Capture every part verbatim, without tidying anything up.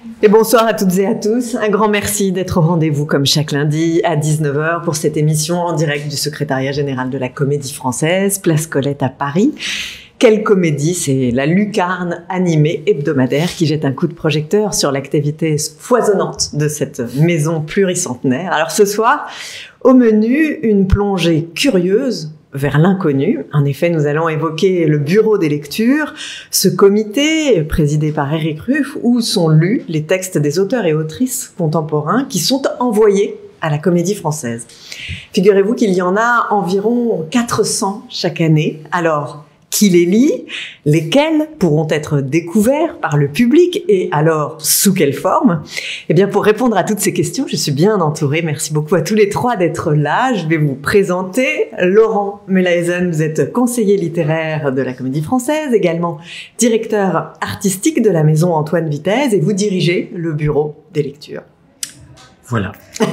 Et bonsoir à toutes et à tous. Un grand merci d'être au rendez-vous comme chaque lundi à dix-neuf heures pour cette émission en direct du secrétariat général de la Comédie Française, Place Colette à Paris. Quelle comédie, c'est la lucarne animée hebdomadaire qui jette un coup de projecteur sur l'activité foisonnante de cette maison pluricentenaire. Alors ce soir, au menu, une plongée curieuse vers l'inconnu. En effet, nous allons évoquer le bureau des lectures, ce comité présidé par Éric Ruff où sont lus les textes des auteurs et autrices contemporains qui sont envoyés à la Comédie Française. Figurez-vous qu'il y en a environ quatre cents chaque année. Alors, qui les lit, lesquels pourront être découverts par le public et alors sous quelle forme? Eh bien, pour répondre à toutes ces questions, je suis bien entourée. Merci beaucoup à tous les trois d'être là. Je vais vous présenter Laurent Melaezen. Vous êtes conseiller littéraire de la Comédie Française, également directeur artistique de la maison Antoine Vitez et vous dirigez le bureau des lectures. Voilà,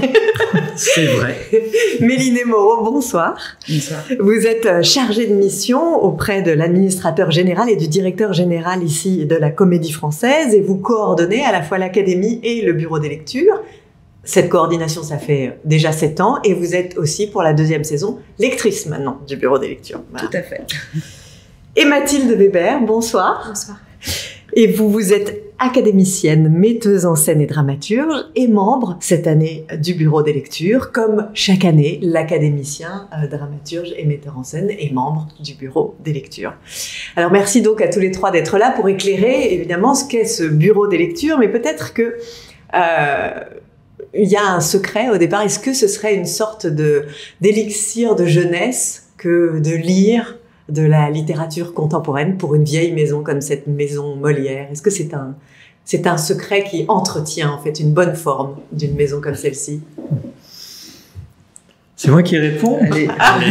c'est vrai. Mélinée Moreau, bonsoir. Bonsoir. Vous êtes chargée de mission auprès de l'administrateur général et du directeur général ici de la Comédie Française et vous coordonnez à la fois l'Académie et le bureau des lectures. Cette coordination, ça fait déjà sept ans et vous êtes aussi pour la deuxième saison lectrice maintenant du bureau des lectures. Voilà. Tout à fait. Et Mathilde Weber, bonsoir. Bonsoir. Et vous, vous êtes académicienne, metteuse en scène et dramaturge et membre cette année du bureau des lectures. Comme chaque année, l'académicien, euh, dramaturge et metteur en scène est membre du bureau des lectures. Alors merci donc à tous les trois d'être là pour éclairer évidemment ce qu'est ce bureau des lectures, mais peut-être que euh, il y a un secret au départ. Est-ce que ce serait une sorte de d'élixir de jeunesse que de lire de la littérature contemporaine pour une vieille maison comme cette maison Molière? Est-ce que c'est un, c'est un secret qui entretient en fait une bonne forme d'une maison comme celle-ci? C'est moi qui réponds. Allez. Allez.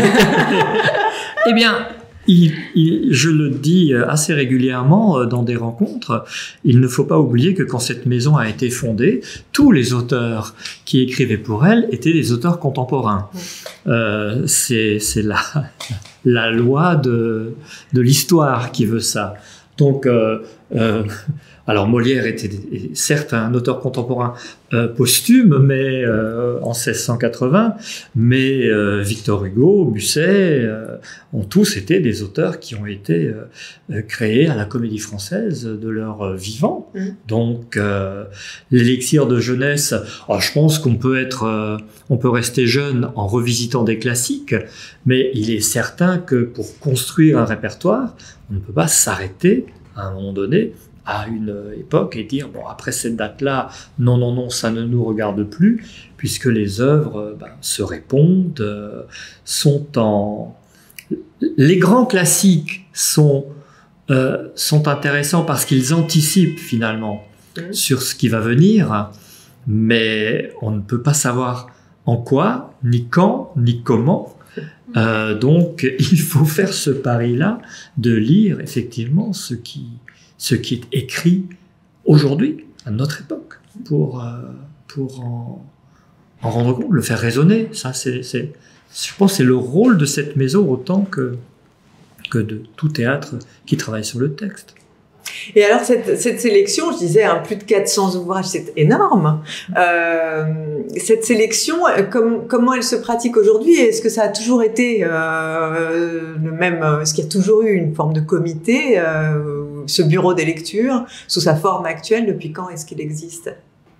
Eh bien, il, il, je le dis assez régulièrement dans des rencontres, il ne faut pas oublier que quand cette maison a été fondée, tous les auteurs qui écrivaient pour elle étaient des auteurs contemporains. Euh, c'est, c'est la... la loi de, de l'histoire qui veut ça. Donc, euh, euh, alors Molière était certes un auteur contemporain euh, posthume, mais euh, en seize cent quatre-vingts, mais euh, Victor Hugo, Musset, euh, ont tous été des auteurs qui ont été euh, créés à la Comédie Française de leur vivant. Mmh. Donc, euh, l'élixir de jeunesse, oh, je pense qu'on peut être, euh, on peut rester jeune en revisitant des classiques, mais il est certain que pour construire un répertoire, on ne peut pas s'arrêter à un moment donné à une époque et dire, bon, après cette date-là, non, non, non, ça ne nous regarde plus, puisque les œuvres ben, se répondent, euh, sont en... Les grands classiques sont, euh, sont intéressants parce qu'ils anticipent finalement mmh. sur ce qui va venir, mais on ne peut pas savoir en quoi, ni quand, ni comment. Euh, donc, il faut faire ce pari-là de lire effectivement ce qui, ce qui est écrit aujourd'hui, à notre époque, pour, euh, pour en, en rendre compte, le faire résonner. Ça, c'est, c'est, je pense que c'est le rôle de cette maison autant que, que de tout théâtre qui travaille sur le texte. Et alors, cette, cette sélection, je disais, hein, plus de quatre cents ouvrages, c'est énorme. Euh, cette sélection, comme, comment elle se pratique aujourd'hui? Est-ce que ça a toujours été euh, le même? Est-ce qu'il y a toujours eu une forme de comité, euh, ce bureau des lectures, sous sa forme actuelle? Depuis quand est-ce qu'il existe?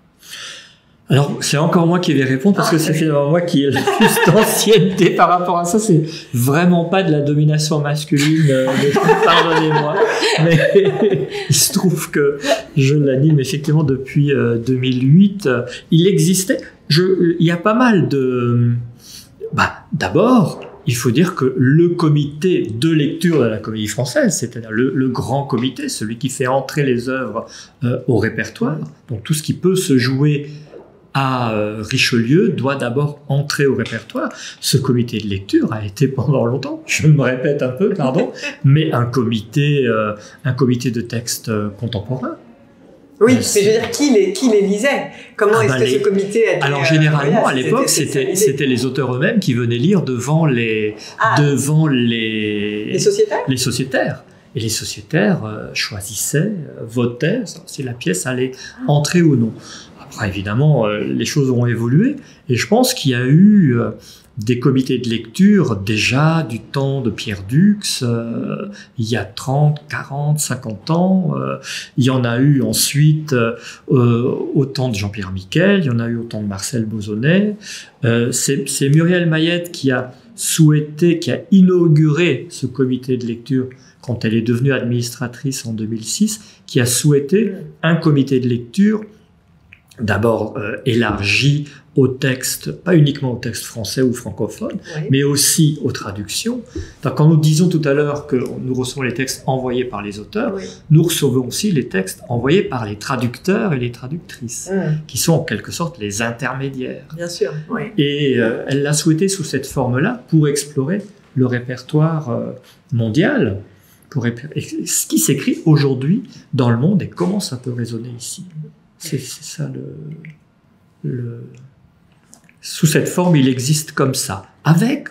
Alors, c'est encore moi qui vais répondre parce que c'est finalement moi qui ai la plus d'ancienneté par rapport à ça. C'est vraiment pas de la domination masculine, euh, pardonnez-moi. Mais il se trouve que je l'anime effectivement depuis euh, deux mille huit. Il existait, je, il y a pas mal de... Bah, d'abord, il faut dire que le comité de lecture de la Comédie Française, c'est-à-dire le, le grand comité, celui qui fait entrer les œuvres euh, au répertoire, donc tout ce qui peut se jouer à Richelieu doit d'abord entrer au répertoire. Ce comité de lecture a été pendant longtemps, je me répète un peu, pardon, mais un comité, euh, un comité de texte contemporain. Oui, mais je veux dire, qui les, qui les lisait? Comment ah est-ce bah que les... ce comité a été... Alors, généralement, euh, à l'époque, c'était, c'était les auteurs eux-mêmes qui venaient lire devant les, ah, devant les... Les sociétaires? Les sociétaires. et les sociétaires euh, choisissaient, euh, votaient si la pièce allait entrer ou non. Après, évidemment, euh, les choses ont évolué, et je pense qu'il y a eu euh, des comités de lecture déjà du temps de Pierre Dux, euh, il y a trente, quarante, cinquante ans. Euh, il y en a eu ensuite euh, au temps de Jean-Pierre Miquel, il y en a eu au temps de Marcel Bozonnet. Euh, c'est, c'est Muriel Mayette qui a souhaité, qui a inauguré ce comité de lecture quand elle est devenue administratrice en deux mille six, qui a souhaité un comité de lecture d'abord euh, élargi au texte, pas uniquement au texte français ou francophone, oui. mais aussi aux traductions. Donc, quand nous disons tout à l'heure que nous recevons les textes envoyés par les auteurs, oui. nous recevons aussi les textes envoyés par les traducteurs et les traductrices, mmh. qui sont en quelque sorte les intermédiaires. Bien sûr, oui. Et euh, elle l'a souhaité sous cette forme-là pour explorer le répertoire euh, mondial, pour ce qui s'écrit aujourd'hui dans le monde et comment ça peut résonner ici. C'est, c'est ça le, le... Sous cette forme, il existe comme ça, avec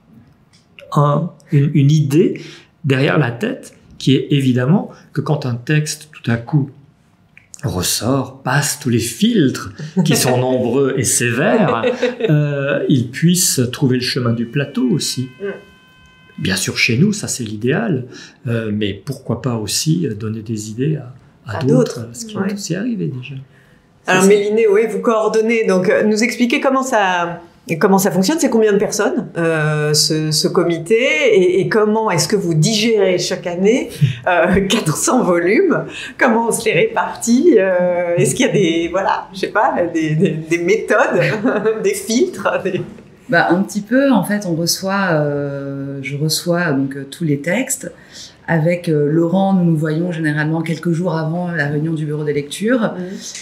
un, une, une idée derrière la tête qui est évidemment que quand un texte tout à coup ressort, passe tous les filtres qui sont nombreux et sévères, euh, il puisse trouver le chemin du plateau aussi. Bien sûr, chez nous, ça c'est l'idéal, euh, mais pourquoi pas aussi donner des idées à À, à d'autres, d'autres, ce qui ouais. est aussi arrivé déjà. Alors Mélinée, oui, vous coordonnez, donc nous expliquez comment ça, comment ça fonctionne, c'est combien de personnes euh, ce, ce comité et, et comment est-ce que vous digérez chaque année euh, quatre cents volumes, comment on se les répartit, euh, est-ce qu'il y a des, voilà, je sais pas, des, des, des méthodes, des filtres des... Bah, un petit peu, en fait, on reçoit, euh, je reçois donc euh, tous les textes. Avec euh, Laurent, nous nous voyons généralement quelques jours avant la réunion du bureau des lectures. Mmh.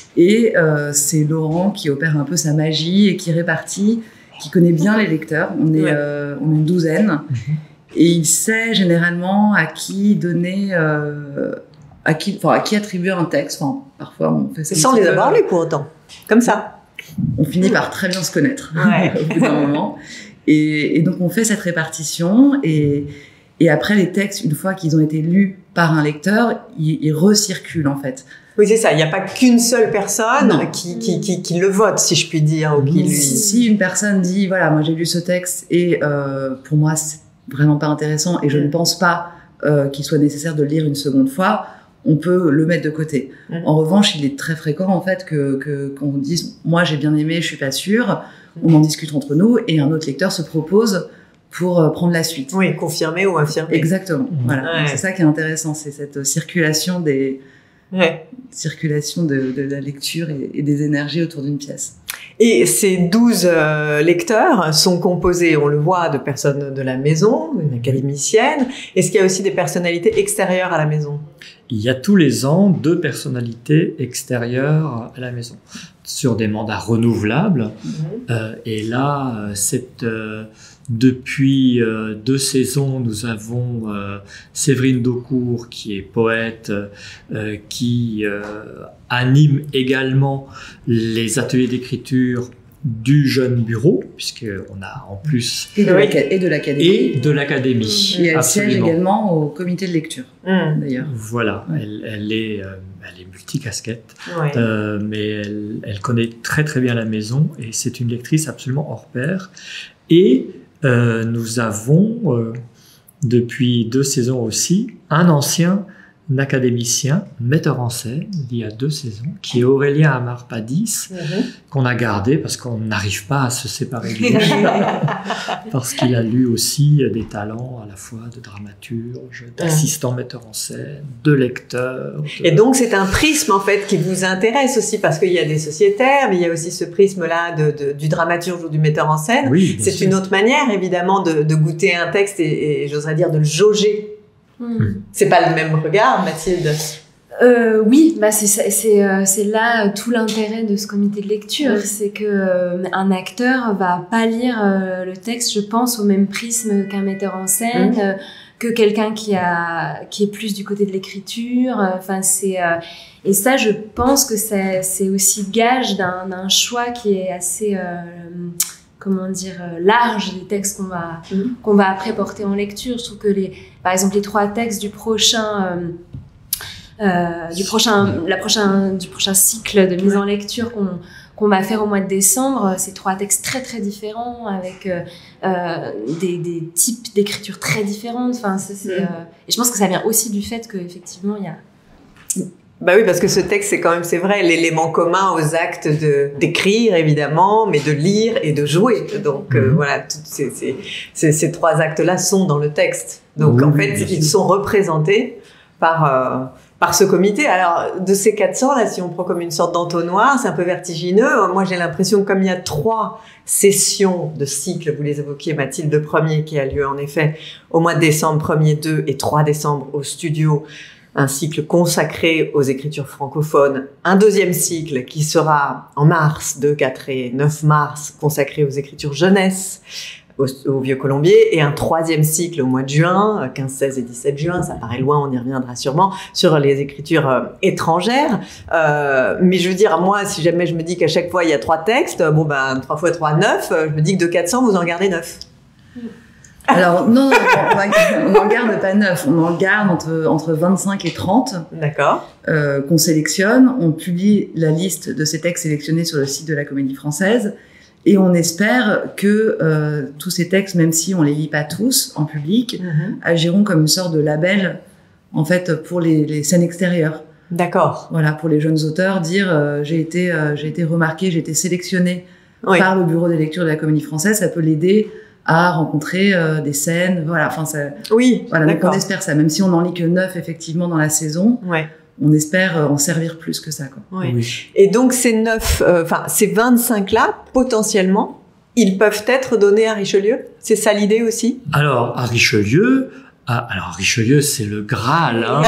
Et euh, c'est Laurent qui opère un peu sa magie et qui répartit, qui connaît bien les lecteurs. On est, ouais. euh, on est une douzaine. Mmh. Et il sait généralement à qui donner, euh, à, qui, enfin, à qui attribuer un texte. Enfin, parfois, on fait ça. Sans les avoir lus pour autant. Comme ça. On finit par très bien se connaître ouais. au bout d'un moment. Et, et donc, on fait cette répartition et... Et après, les textes, une fois qu'ils ont été lus par un lecteur, ils, ils recirculent, en fait. Oui, c'est ça. Il n'y a pas qu'une seule personne qui, qui, qui, qui le vote, si je puis dire. Ou qui si, si une personne dit, voilà, moi j'ai lu ce texte et euh, pour moi, c'est vraiment pas intéressant et je ne pense pas euh, qu'il soit nécessaire de le lire une seconde fois, on peut le mettre de côté. Mmh. En revanche, il est très fréquent, en fait, que, que, qu'on dise, moi j'ai bien aimé, je suis pas sûre, on en discute entre nous et un autre lecteur se propose pour euh, prendre la suite. Oui, confirmer ou infirmer. Exactement. Mmh. Voilà. Ouais. C'est ça qui est intéressant, c'est cette circulation des ouais. circulation de, de la lecture et, et des énergies autour d'une pièce. Et ces douze euh, lecteurs sont composés, on le voit, de personnes de la maison, une académicienne. Est-ce qu'il y a aussi des personnalités extérieures à la maison ? Il y a tous les ans deux personnalités extérieures à la maison, sur des mandats renouvelables. Mmh. Euh, et là, c'est... Euh, Depuis euh, deux saisons, nous avons euh, Séverine Daucourt, qui est poète, euh, qui euh, anime également les ateliers d'écriture du jeune bureau, puisqu'on a en plus... Et de, et de l'académie. Et de l'académie. Et elle siège également au comité de lecture, mmh. d'ailleurs. Voilà, ouais. elle, elle, est, euh, elle est multicasquette, ouais. euh, mais elle, elle connaît très très bien la maison, et c'est une lectrice absolument hors pair. Et Euh, nous avons, euh, depuis deux saisons aussi, un ancien académicien, metteur en scène, il y a deux saisons, qui est Aurélien Amar-Padis, mm-hmm. qu'on a gardé parce qu'on n'arrive pas à se séparer de lui, parce qu'il a lu aussi des talents à la fois de dramaturge, d'assistant mm. metteur en scène, de lecteur. De... Et donc c'est un prisme en fait qui vous intéresse aussi, parce qu'il y a des sociétaires, mais il y a aussi ce prisme-là de, de, du dramaturge ou du metteur en scène. Oui, c'est sûr. Une autre manière évidemment de, de goûter un texte et, et j'oserais dire de le jauger. Mmh. C'est pas le même regard, Mathilde. Euh, oui, bah c'est c'est euh, c'est là tout l'intérêt de ce comité de lecture, mmh. c'est que euh, un acteur va pas lire euh, le texte, je pense, au même prisme qu'un metteur en scène, mmh. euh, que quelqu'un qui a qui est plus du côté de l'écriture. Enfin, euh, c'est euh, et ça, je pense que c'est c'est aussi gage d'un d'un choix qui est assez euh, comment dire, euh, large des textes qu'on va, mmh. qu'on va après porter en lecture. Je trouve que, les, par exemple, les trois textes du prochain... Euh, Euh, du prochain, la prochain, du prochain cycle de mise en lecture qu'on qu'on va faire au mois de décembre, c'est trois textes très très différents avec euh, euh, des, des types d'écriture très différentes. Enfin, c'est, c'est, euh, et je pense que ça vient aussi du fait que effectivement il y a. Bah oui, parce que ce texte, c'est quand même, c'est vrai, l'élément commun aux actes de d'écrire évidemment, mais de lire et de jouer. Donc euh, mmh. voilà, toutes ces, ces, ces, ces trois actes-là sont dans le texte. Donc oui, en fait, ils sont représentés par euh, par ce comité. Alors, de ces quatre cents, là, si on prend comme une sorte d'entonnoir, c'est un peu vertigineux. Moi, j'ai l'impression que comme il y a trois sessions de cycle, vous les évoquiez, Mathilde, le premier qui a lieu, en effet, au mois de décembre, premier, deux et trois décembre au studio, un cycle consacré aux écritures francophones, un deuxième cycle qui sera en mars, deux, quatre et neuf mars, consacré aux écritures jeunesse, Au, au Vieux-Colombier, et un troisième cycle au mois de juin, quinze, seize et dix-sept juin, ça paraît loin, on y reviendra sûrement, sur les écritures euh, étrangères. Euh, mais je veux dire, moi, si jamais je me dis qu'à chaque fois il y a trois textes, bon ben, trois fois trois, neuf, je me dis que de quatre cents, vous en gardez neuf. Alors, non, on n'en garde pas neuf, on en garde entre, entre vingt-cinq et trente. D'accord. Euh, qu'on sélectionne. On publie la liste de ces textes sélectionnés sur le site de la Comédie Française. Et on espère que euh, tous ces textes, même si on les lit pas tous en public, mmh. agiront comme une sorte de label, en fait, pour les, les scènes extérieures. D'accord. Voilà, pour les jeunes auteurs, dire euh, j'ai été, euh, j'ai été remarqué, j'ai été sélectionné oui. par le bureau des lectures de la Comédie Française, ça peut l'aider à rencontrer euh, des scènes. Voilà, enfin, ça. Oui. Voilà, donc on espère ça, même si on n'en lit que neuf effectivement dans la saison. Ouais. On espère en servir plus que ça, quoi. Oui. Oui. Et donc, ces neuf, enfin, euh, ces vingt-cinq-là, potentiellement, ils peuvent être donnés à Richelieu? C'est ça l'idée aussi? Alors, à Richelieu, à, alors, à Richelieu, c'est le Graal, hein.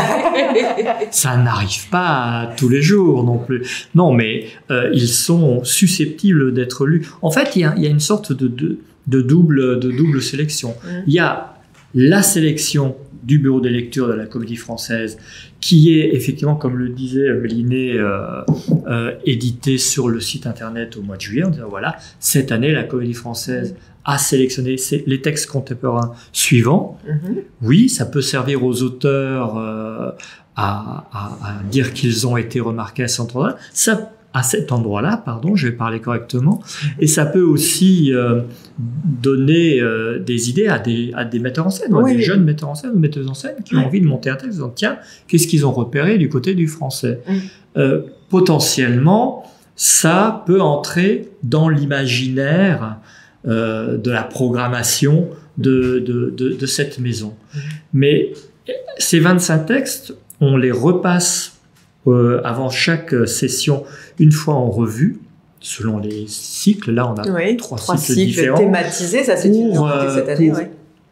Ça n'arrive pas tous les jours non plus. Non, mais euh, ils sont susceptibles d'être lus. En fait, il y a, il y a une sorte de, de, de, double, de double sélection. Mmh. Il y a la sélection du bureau des lectures de la Comédie Française, qui est effectivement, comme le disait Linné, euh, euh, édité sur le site internet au mois de juillet, en disant voilà, cette année, la Comédie Française a sélectionné les textes contemporains suivants. Mm-hmm. Oui, ça peut servir aux auteurs euh, à, à, à dire qu'ils ont été remarqués à cet endroit-là. Ça à cet endroit-là, pardon, je vais parler correctement, et ça peut aussi euh, donner euh, des idées à des, à des metteurs en scène, oui, à des oui. jeunes metteurs en scène ou metteuses en scène qui oui. ont envie de monter un texte, en disant tiens, qu'est-ce qu'ils ont repéré du côté du français oui. euh, Potentiellement, ça peut entrer dans l'imaginaire euh, de la programmation de, de, de, de cette maison. Oui. Mais ces vingt-cinq textes, on les repasse Euh, avant chaque session, une fois en revue, selon les cycles. Là, on a oui, trois, trois cycles, cycles différents. Thématisés, ça c'est une nouveauté cette année. Pour ouais.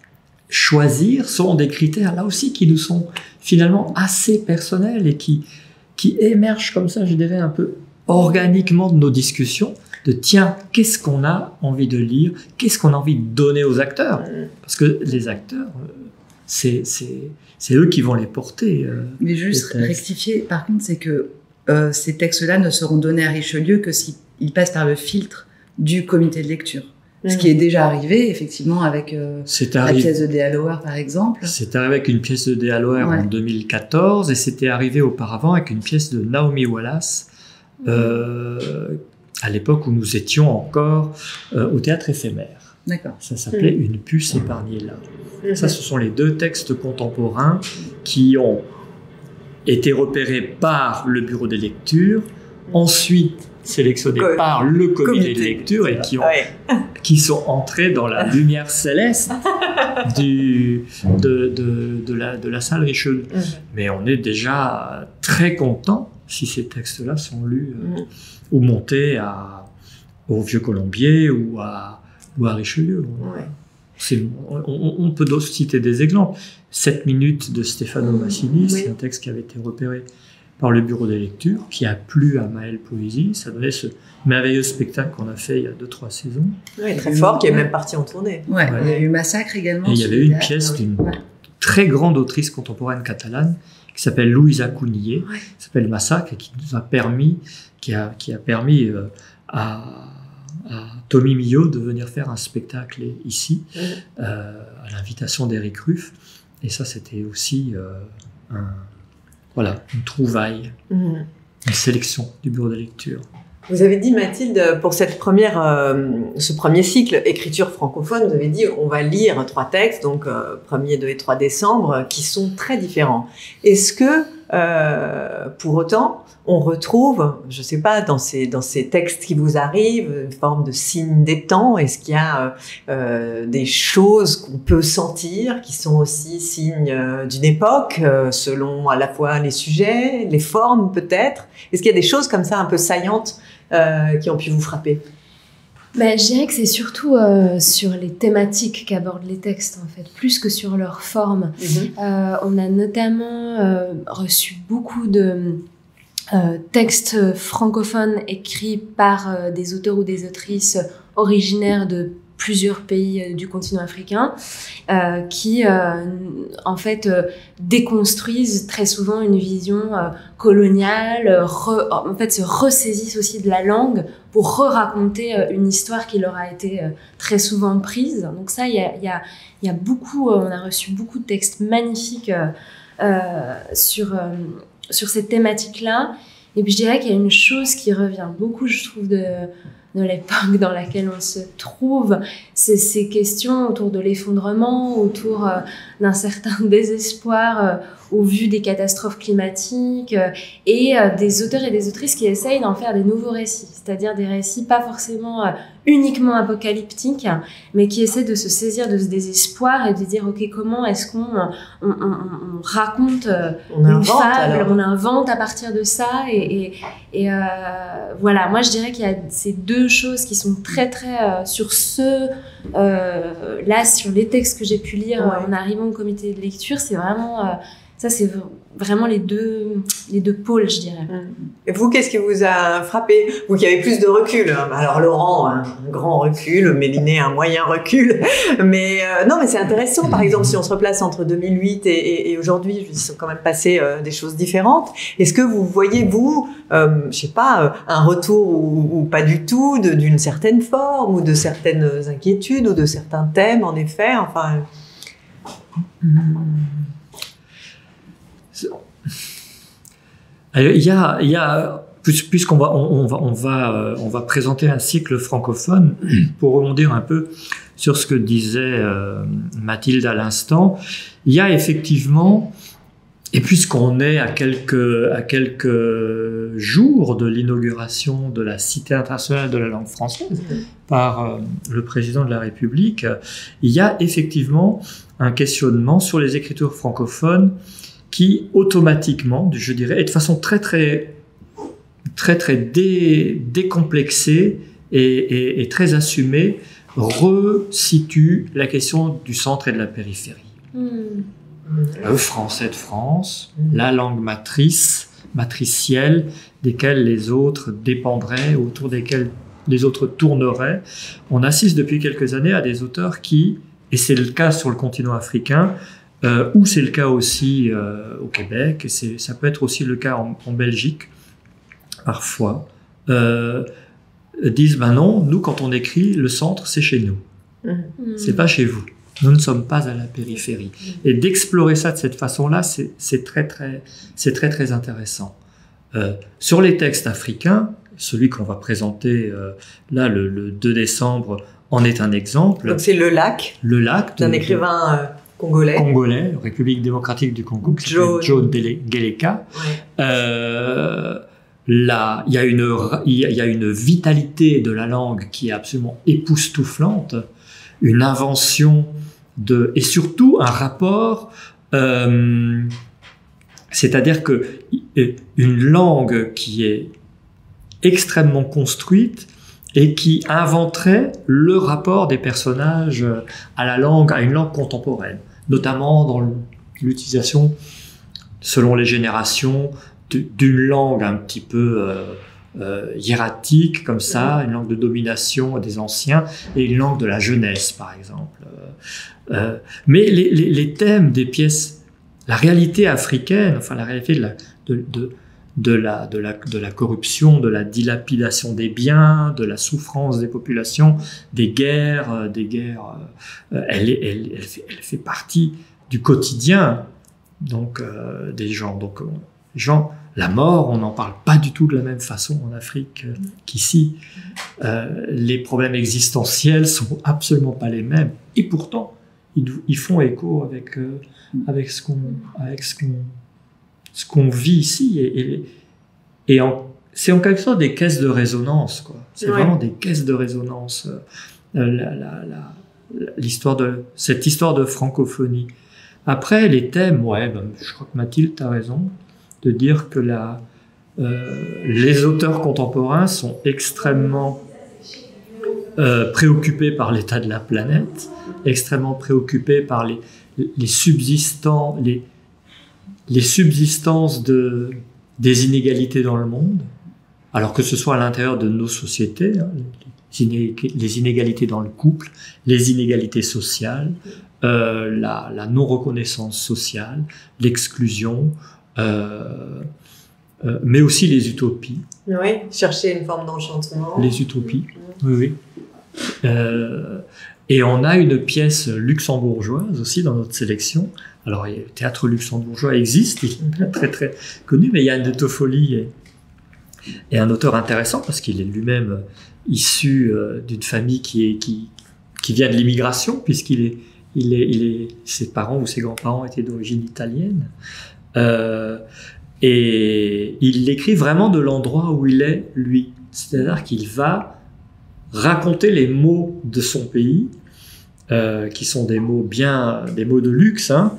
choisir sont des critères, là aussi, qui nous sont finalement assez personnels et qui, qui émergent comme ça, je dirais, un peu organiquement de nos discussions, de tiens, qu'est-ce qu'on a envie de lire, qu'est-ce qu'on a envie de donner aux acteurs, parce que les acteurs, c'est, c'est, c'est eux qui vont les porter. Euh, Mais juste rectifier, par contre, c'est que euh, ces textes-là ne seront donnés à Richelieu que s'ils passent par le filtre du comité de lecture. Mmh. Ce qui est déjà arrivé, effectivement, avec euh, la pièce de Dea Lower, par exemple. C'est arrivé avec une pièce de Dea Lower ouais. en deux mille quatorze, et c'était arrivé auparavant avec une pièce de Naomi Wallace, euh, à l'époque où nous étions encore euh, au théâtre éphémère. D'accord. Ça s'appelait mmh. Une puce épargnée là. Mmh. Ça, ce sont les deux textes contemporains qui ont été repérés par le bureau des lectures, ensuite sélectionnés Co- par le comité, comité de lecture et qui, ont, ouais. qui sont entrés dans la lumière céleste du, de, de, de, la, de la salle Richelieu. Mmh. Mais on est déjà très content si ces textes-là sont lus euh, mmh. ou montés à, au Vieux-Colombier ou à ou à Richelieu. Ouais. C'est, on, on peut citer des exemples. Sept minutes de Stefano Massini, oui. c'est un texte qui avait été repéré par le bureau des lectures, qui a plu à Maëlle Poésie. Ça donnait ce merveilleux spectacle qu'on a fait il y a deux, trois saisons. Oui, très fort, qui est même parti en tournée. Ouais, ouais. Il y a eu Massacre également. Et il y avait eu une pièce d'une ouais. très grande autrice contemporaine catalane qui s'appelle Louisa Cunillé, ouais. qui s'appelle Massacre, et qui nous a permis, qui a, qui a permis euh, à à Tommy Millot de venir faire un spectacle ici, mmh. euh, à l'invitation d'Éric Ruff. Et ça, c'était aussi euh, un, voilà, une trouvaille, mmh. une sélection du bureau de lecture. Vous avez dit, Mathilde, pour cette première, euh, ce premier cycle écriture francophone, vous avez dit on va lire trois textes, donc euh, premier, deux et trois décembre, qui sont très différents. Est-ce que, euh, pour autant, on retrouve, je sais pas, dans ces, dans ces textes qui vous arrivent, une forme de signe des temps? Est-ce qu'il y a euh, des choses qu'on peut sentir, qui sont aussi signes euh, d'une époque, euh, selon à la fois les sujets, les formes peut-être? Est-ce qu'il y a des choses comme ça un peu saillantes Euh, qui ont pu vous frapper? Ben, je dirais que c'est surtout euh, sur les thématiques qu'abordent les textes, en fait, plus que sur leur forme. Mmh. Euh, on a notamment euh, reçu beaucoup de euh, textes francophones écrits par euh, des auteurs ou des autrices originaires de plusieurs pays du continent africain euh, qui, euh, en fait, euh, déconstruisent très souvent une vision euh, coloniale, re, en fait, se ressaisissent aussi de la langue pour re-raconter euh, une histoire qui leur a été euh, très souvent prise. Donc ça, il y a, y a, y a beaucoup, euh, on a reçu beaucoup de textes magnifiques euh, euh, sur, euh, sur cette thématique-là. Et puis je dirais qu'il y a une chose qui revient beaucoup, je trouve, de... de l'époque dans laquelle on se trouve, c'est ces questions autour de l'effondrement, autour euh, d'un certain désespoir euh, au vu des catastrophes climatiques euh, et euh, des auteurs et des autrices qui essayent d'en faire des nouveaux récits, c'est-à-dire des récits pas forcément euh, uniquement apocalyptiques, mais qui essaient de se saisir de ce désespoir et de dire ok, comment est-ce qu'on on, on, on raconte euh, on une invente, fable, alors. on invente à partir de ça et, et, et euh, voilà, moi je dirais qu'il y a ces deux choses qui sont très très euh, sur ce euh, là sur les textes que j'ai pu lire ouais. euh, en arrivant au comité de lecture, c'est vraiment euh, ça, c'est vraiment les deux, les deux pôles, je dirais. Et vous, qu'est-ce qui vous a frappé? Vous qui avez plus de recul. Alors, Laurent, un grand recul, Méliné, un moyen recul. Mais euh, non, mais c'est intéressant. Par exemple, si on se replace entre deux mille huit et, et, et aujourd'hui, ils sont quand même passés euh, des choses différentes. Est-ce que vous voyez, vous, euh, je sais pas, un retour ou, ou pas du tout d'une certaine forme ou de certaines inquiétudes ou de certains thèmes, en effet, enfin... Il y a, il y a puisqu'on va, on, on va, on va, on va présenter un cycle francophone pour rebondir un peu sur ce que disait euh, Mathilde à l'instant. Il y a effectivement, et puisqu'on est à quelques, à quelques jours de l'inauguration de la Cité internationale de la langue française par euh, le président de la République, il y a effectivement un questionnement sur les écritures francophones qui automatiquement, je dirais, et de façon très très très très dé, décomplexée et, et, et très assumée, resitue la question du centre et de la périphérie. Mmh. Le français de France, mmh. la langue matrice, matricielle, desquelles les autres dépendraient, autour desquelles les autres tourneraient. On assiste depuis quelques années à des auteurs qui, et c'est le cas sur le continent africain, Euh, ou c'est le cas aussi euh, au Québec, et ça peut être aussi le cas en, en Belgique, parfois, euh, disent, ben non, nous quand on écrit, le centre c'est chez nous, mmh. c'est pas chez vous, nous ne sommes pas à la périphérie. Mmh. Et d'explorer ça de cette façon-là, c'est très très, c'est très très intéressant. Euh, sur les textes africains, celui qu'on va présenter euh, là le, le deux décembre en est un exemple. Donc c'est Le Lac, le lac d'un écrivain... Euh... Congolais. Congolais, République démocratique du Congo, qui s'appelle Joe Geleka. Ouais. Euh, là, il y a une, il y a une vitalité de la langue qui est absolument époustouflante, une invention de, et surtout un rapport, euh, c'est-à-dire que une langue qui est extrêmement construite et qui inventerait le rapport des personnages à la langue, à une langue contemporaine, notamment dans l'utilisation, selon les générations, d'une langue un petit peu euh, euh, hiératique, comme ça, une langue de domination des anciens, et une langue de la jeunesse, par exemple. Euh, mais les, les, les thèmes des pièces, la réalité africaine, enfin la réalité de la, de, de, de la, de, la, de la corruption, de la dilapidation des biens, de la souffrance des populations, des guerres, des guerres. Euh, elle, est, elle, elle, fait, elle fait partie du quotidien donc, euh, des gens. Donc, euh, les gens, la mort, on n'en parle pas du tout de la même façon en Afrique euh, qu'ici. Euh, les problèmes existentiels sont absolument pas les mêmes. Et pourtant, ils, ils font écho avec, euh, avec ce qu'on, avec ce qu'on, ce qu'on vit ici. Et, et, et en, c'est en quelque sorte des caisses de résonance, quoi. C'est ouais. vraiment des caisses de résonance. Euh, la, la, la, l'histoire de, cette histoire de francophonie. Après, les thèmes, ouais, ben, je crois que Mathilde a raison de dire que la, euh, les auteurs contemporains sont extrêmement euh, préoccupés par l'état de la planète, extrêmement préoccupés par les, les subsistants, les, les subsistances de, des inégalités dans le monde, alors que ce soit à l'intérieur de nos sociétés, hein, les inégalités dans le couple, les inégalités sociales, euh, la, la non-reconnaissance sociale, l'exclusion, euh, euh, mais aussi les utopies. Oui, chercher une forme d'enchantement. Les utopies, oui, oui. Euh, et on a une pièce luxembourgeoise aussi dans notre sélection. Alors, le théâtre luxembourgeois existe, il est très très connu, mais Yann de Toffoli est, est un auteur intéressant parce qu'il est lui-même issu euh, d'une famille qui, est, qui, qui vient de l'immigration, puisqu'il est, il est, il est, ses parents ou ses grands-parents étaient d'origine italienne. Euh, et il écrit vraiment de l'endroit où il est, lui. C'est-à-dire qu'il va raconter les mots de son pays, euh, qui sont des mots bien, des mots de luxe, hein,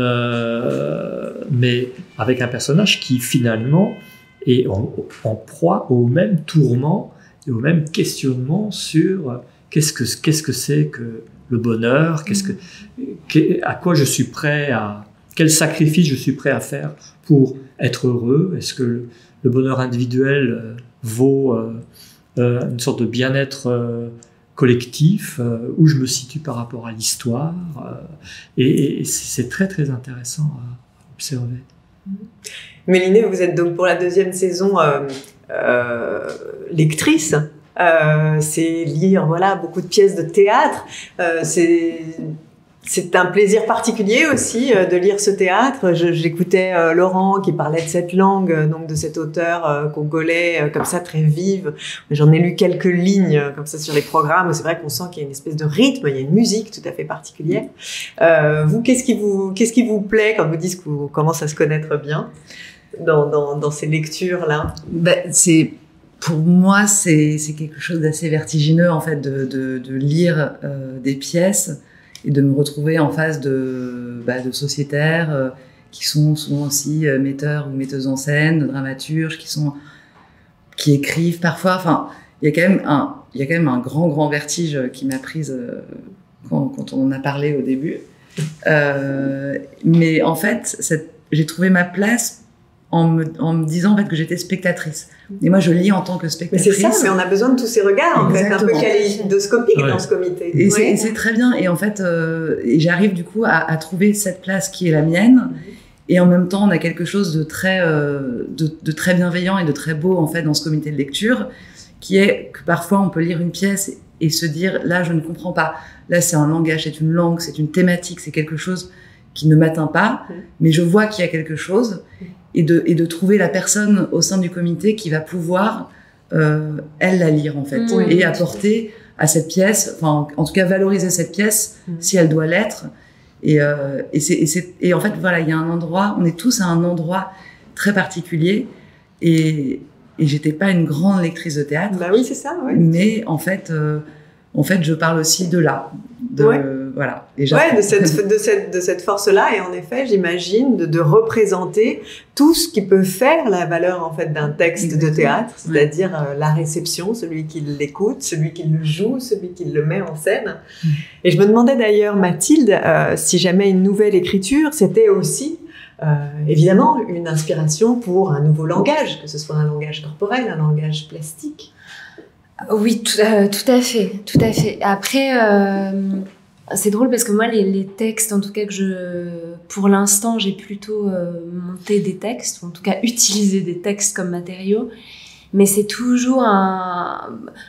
euh, mais avec un personnage qui finalement est en, en proie au même tourment et au même questionnement sur qu'est-ce que qu'est-ce que c'est que le bonheur, qu'est-ce que, qu', à quoi je suis prêt à, quel sacrifice je suis prêt à faire pour être heureux. Est-ce que le, le bonheur individuel euh, vaut euh, euh, une sorte de bien-être euh, collectif, euh, où je me situe par rapport à l'histoire, euh, et, et c'est très très intéressant à observer. Mélinée, vous êtes donc pour la deuxième saison euh, euh, lectrice. Euh, c'est lire voilà beaucoup de pièces de théâtre. Euh, c'est c'est un plaisir particulier aussi euh, de lire ce théâtre. Je, j'écoutais euh, Laurent qui parlait de cette langue, euh, donc de cet auteur euh, congolais, euh, comme ça très vive. J'en ai lu quelques lignes euh, comme ça sur les programmes. C'est vrai qu'on sent qu'il y a une espèce de rythme, il y a une musique tout à fait particulière. Euh, vous, qu'est-ce qui vous qu'est-ce qui vous plaît quand vous dites qu'on commence à se connaître bien dans dans, dans ces lectures là? Ben, c'est Pour moi, c'est, c'est quelque chose d'assez vertigineux, en fait, de, de, de lire euh, des pièces et de me retrouver en face de, bah, de sociétaires euh, qui sont souvent aussi euh, metteurs ou metteuses en scène, de dramaturges, qui sont, qui écrivent parfois. Enfin, il y a quand même un, il y a quand même un grand, grand vertige qui m'a prise euh, quand, quand on en a parlé au début. Euh, mais en fait, cette, j'ai trouvé ma place En me, en me disant en fait que j'étais spectatrice. Et moi, je lis en tant que spectatrice. Mais c'est ça, mais on a besoin de tous ces regards, en fait, un peu kaléidoscopiques ouais. dans ce comité. Et, ouais. c'est, et c'est très bien. Et en fait, euh, et j'arrive du coup à, à trouver cette place qui est la mienne. Et en même temps, on a quelque chose de très, euh, de, de très bienveillant et de très beau en fait dans ce comité de lecture, qui est que parfois on peut lire une pièce et se dire là, je ne comprends pas. Là, c'est un langage, c'est une langue, c'est une thématique, c'est quelque chose qui ne m'atteint pas, mais je vois qu'il y a quelque chose. Et de, et de trouver la personne au sein du comité qui va pouvoir, euh, elle, la lire, en fait, mmh. et apporter à cette pièce, enfin, en, en tout cas, valoriser cette pièce, mmh. si elle doit l'être. Et, euh, et, c'est, et, c'est, et en fait, voilà, il y a un endroit, on est tous à un endroit très particulier, et, et j'étais pas une grande lectrice de théâtre. Bah oui, c'est ça, ouais. Mais en fait, euh, en fait, je parle aussi de là. De, ouais. Voilà. Et ouais, de cette, de cette, de cette force-là, et en effet, j'imagine, de, de représenter tout ce qui peut faire la valeur, en fait, d'un texte Exactement. de théâtre, c'est-à-dire ouais. euh, la réception, celui qui l'écoute, celui qui le joue, celui qui le met en scène. Mmh. Et je me demandais d'ailleurs, Mathilde, euh, si jamais une nouvelle écriture, c'était aussi, euh, évidemment, une inspiration pour un nouveau langage, que ce soit un langage corporel, un langage plastique. Oui, tout, euh, tout à fait, tout à fait. Après, euh, c'est drôle parce que moi, les, les textes, en tout cas que je, pour l'instant, j'ai plutôt euh, monté des textes, ou en tout cas utilisé des textes comme matériaux, mais c'est toujours un...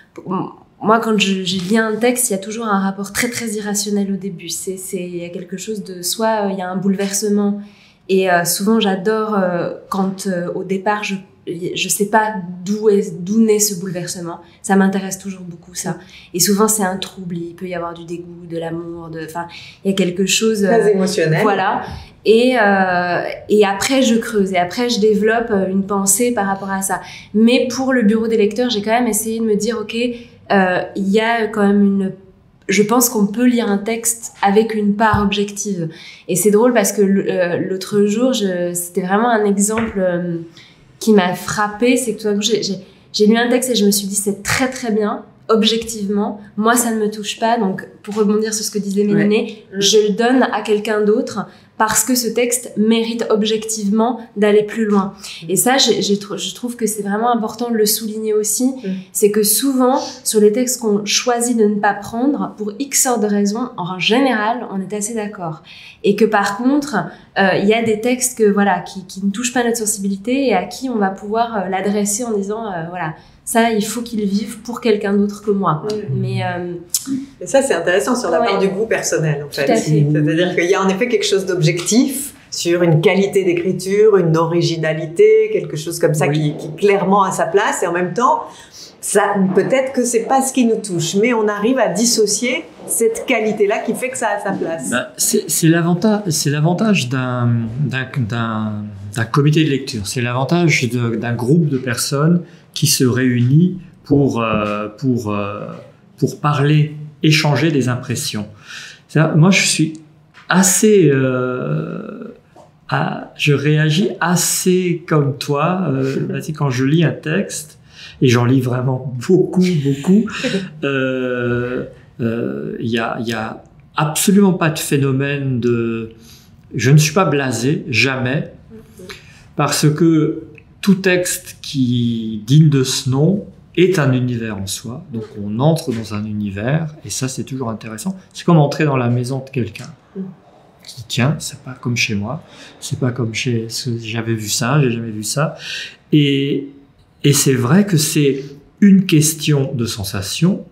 Moi, quand je, je lis un texte, il y a toujours un rapport très très irrationnel au début. C'est, c'est, il y a quelque chose de... Soit euh, il y a un bouleversement, et euh, souvent j'adore euh, quand euh, au départ je je sais pas d'où est d'où naît ce bouleversement. Ça m'intéresse toujours beaucoup, ça. Et souvent c'est un trouble. Il peut y avoir du dégoût, de l'amour, de, enfin, il y a quelque chose très euh, émotionnel. Voilà. Et euh, et après je creuse et après je développe une pensée par rapport à ça. Mais pour le bureau des lecteurs, j'ai quand même essayé de me dire, ok, euh, il y a quand même une je pense qu'on peut lire un texte avec une part objective. Et c'est drôle parce que l'autre jour, je, c'était vraiment un exemple euh, qui m'a frappée. C'est que tout d'un coup, j'ai, j'ai, j'ai lu un texte et je me suis dit, c'est très très bien, objectivement. Moi, ça ne me touche pas. Donc, pour rebondir sur ce que disait Mélinée, ouais. je le donne à quelqu'un d'autre parce que ce texte mérite objectivement d'aller plus loin. Et ça, j'ai, j'ai, je trouve que c'est vraiment important de le souligner aussi. Mmh. C'est que souvent, sur les textes qu'on choisit de ne pas prendre, pour X sortes de raisons, en général, on est assez d'accord. Et que par contre, il euh, y a des textes que, voilà, qui, qui ne touchent pas notre sensibilité et à qui on va pouvoir euh, l'adresser en disant, euh, voilà, ça, il faut qu'il vive pour quelqu'un d'autre que moi. Mmh. Mais, euh... Et ça, c'est intéressant sur la ouais. part du goût personnel, en fait. Tout à fait. C'est-à-dire qu'il y a en effet quelque chose d'objectif sur une qualité d'écriture, une originalité, quelque chose comme ça oui. qui, qui clairement a sa place. Et en même temps, ça, peut-être que c'est pas ce qui nous touche, mais on arrive à dissocier cette qualité-là qui fait que ça a sa place. Bah, c'est, c'est l'avantage, c'est l'avantage d'un, d'un, d'un, d'un comité de lecture. C'est l'avantage de, d'un groupe de personnes qui se réunit pour, euh, pour, euh, pour parler, échanger des impressions. C'est-à-dire, moi, je suis assez... Euh, à, je réagis assez comme toi, euh, quand je lis un texte, et j'en lis vraiment beaucoup, beaucoup, euh, euh, y a, y a absolument pas de phénomène de... Je ne suis pas blasé, jamais, parce que tout texte qui digne de ce nom est un univers en soi. Donc on entre dans un univers, et ça c'est toujours intéressant. C'est comme entrer dans la maison de quelqu'un. Qui dit, tiens, c'est pas comme chez moi, c'est pas comme chez... J'avais vu ça, j'ai jamais vu ça. Et, et c'est vrai que c'est une question de sensation,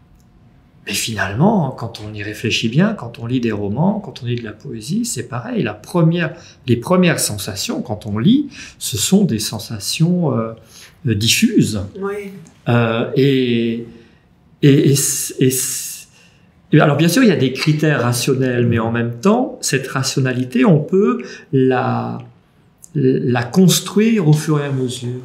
mais finalement, quand on y réfléchit bien, quand on lit des romans, quand on lit de la poésie, c'est pareil. La première, les premières sensations, quand on lit, ce sont des sensations euh, diffuses. Oui. Euh, et, et, et, et, et alors bien sûr, il y a des critères rationnels, mais en même temps, cette rationalité, on peut la, la construire au fur et à mesure.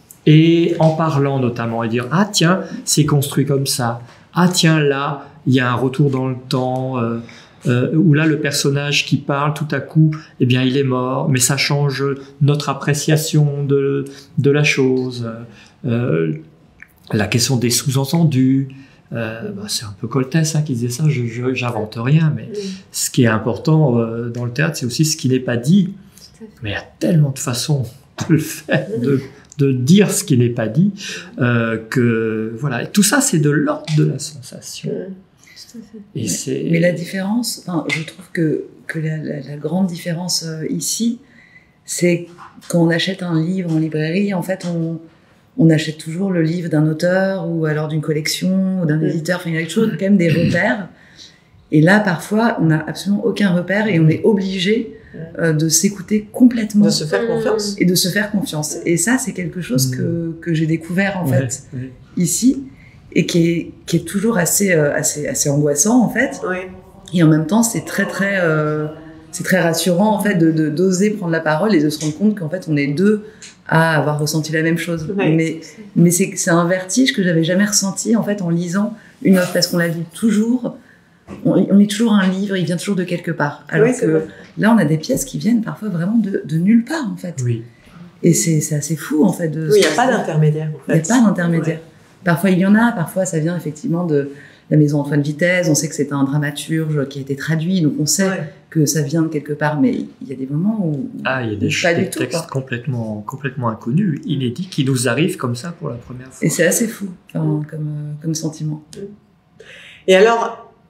Et en parlant notamment, et dire « Ah tiens, c'est construit comme ça ». Ah tiens, là, il y a un retour dans le temps, euh, euh, où là, le personnage qui parle, tout à coup, eh bien, il est mort, mais ça change notre appréciation de, de la chose. Euh, la question des sous-entendus, euh, bah, c'est un peu Coltès hein, qui disait ça, je, je j'invente rien, mais ce qui est important euh, dans le théâtre, c'est aussi ce qui n'est pas dit. Mais il y a tellement de façons de le faire, de... de dire ce qui n'est pas dit, euh, que voilà, et tout ça c'est de l'ordre de la sensation. Tout à fait. Et mais, c'est... mais la différence, enfin, je trouve que, que la, la, la grande différence euh, ici, c'est quand on achète un livre en librairie, en fait, on, on achète toujours le livre d'un auteur ou alors d'une collection ou d'un éditeur, enfin, il y a toujours quand même des repères. Et là, parfois, on n'a absolument aucun repère et on est obligé euh, de s'écouter complètement. De se faire confiance. Et de se faire confiance. Et ça, c'est quelque chose que, que j'ai découvert, en ouais, fait, ouais. ici, et qui est, qui est toujours assez, euh, assez, assez angoissant, en fait. Ouais. Et en même temps, c'est très, très, euh, c'est très rassurant, en fait, de, de, d'oser prendre la parole et de se rendre compte qu'en fait, on est deux à avoir ressenti la même chose. Ouais. Mais, mais c'est, c'est un vertige que j'avais jamais ressenti, en fait, en lisant une œuvre, parce qu'on la lit toujours... On, on lit toujours un livre, il vient toujours de quelque part. Alors oui, que vrai. Là, on a des pièces qui viennent parfois vraiment de, de nulle part, en fait. Oui. Et c'est, c'est assez fou, en fait. De oui, il n'y a pas d'intermédiaire, en fait. Il n'y a pas d'intermédiaire. Ouais. Parfois, il y en a. Parfois, ça vient effectivement de la maison Antoine Vitesse. On sait que c'est un dramaturge qui a été traduit, donc on sait ouais. que ça vient de quelque part. Mais il y a des moments où... Ah, il y a des, pas des du textes tout, complètement, complètement inconnus, inédits, qui nous arrivent comme ça pour la première fois. Et c'est assez fou, enfin, comme, euh, comme sentiment. Et alors...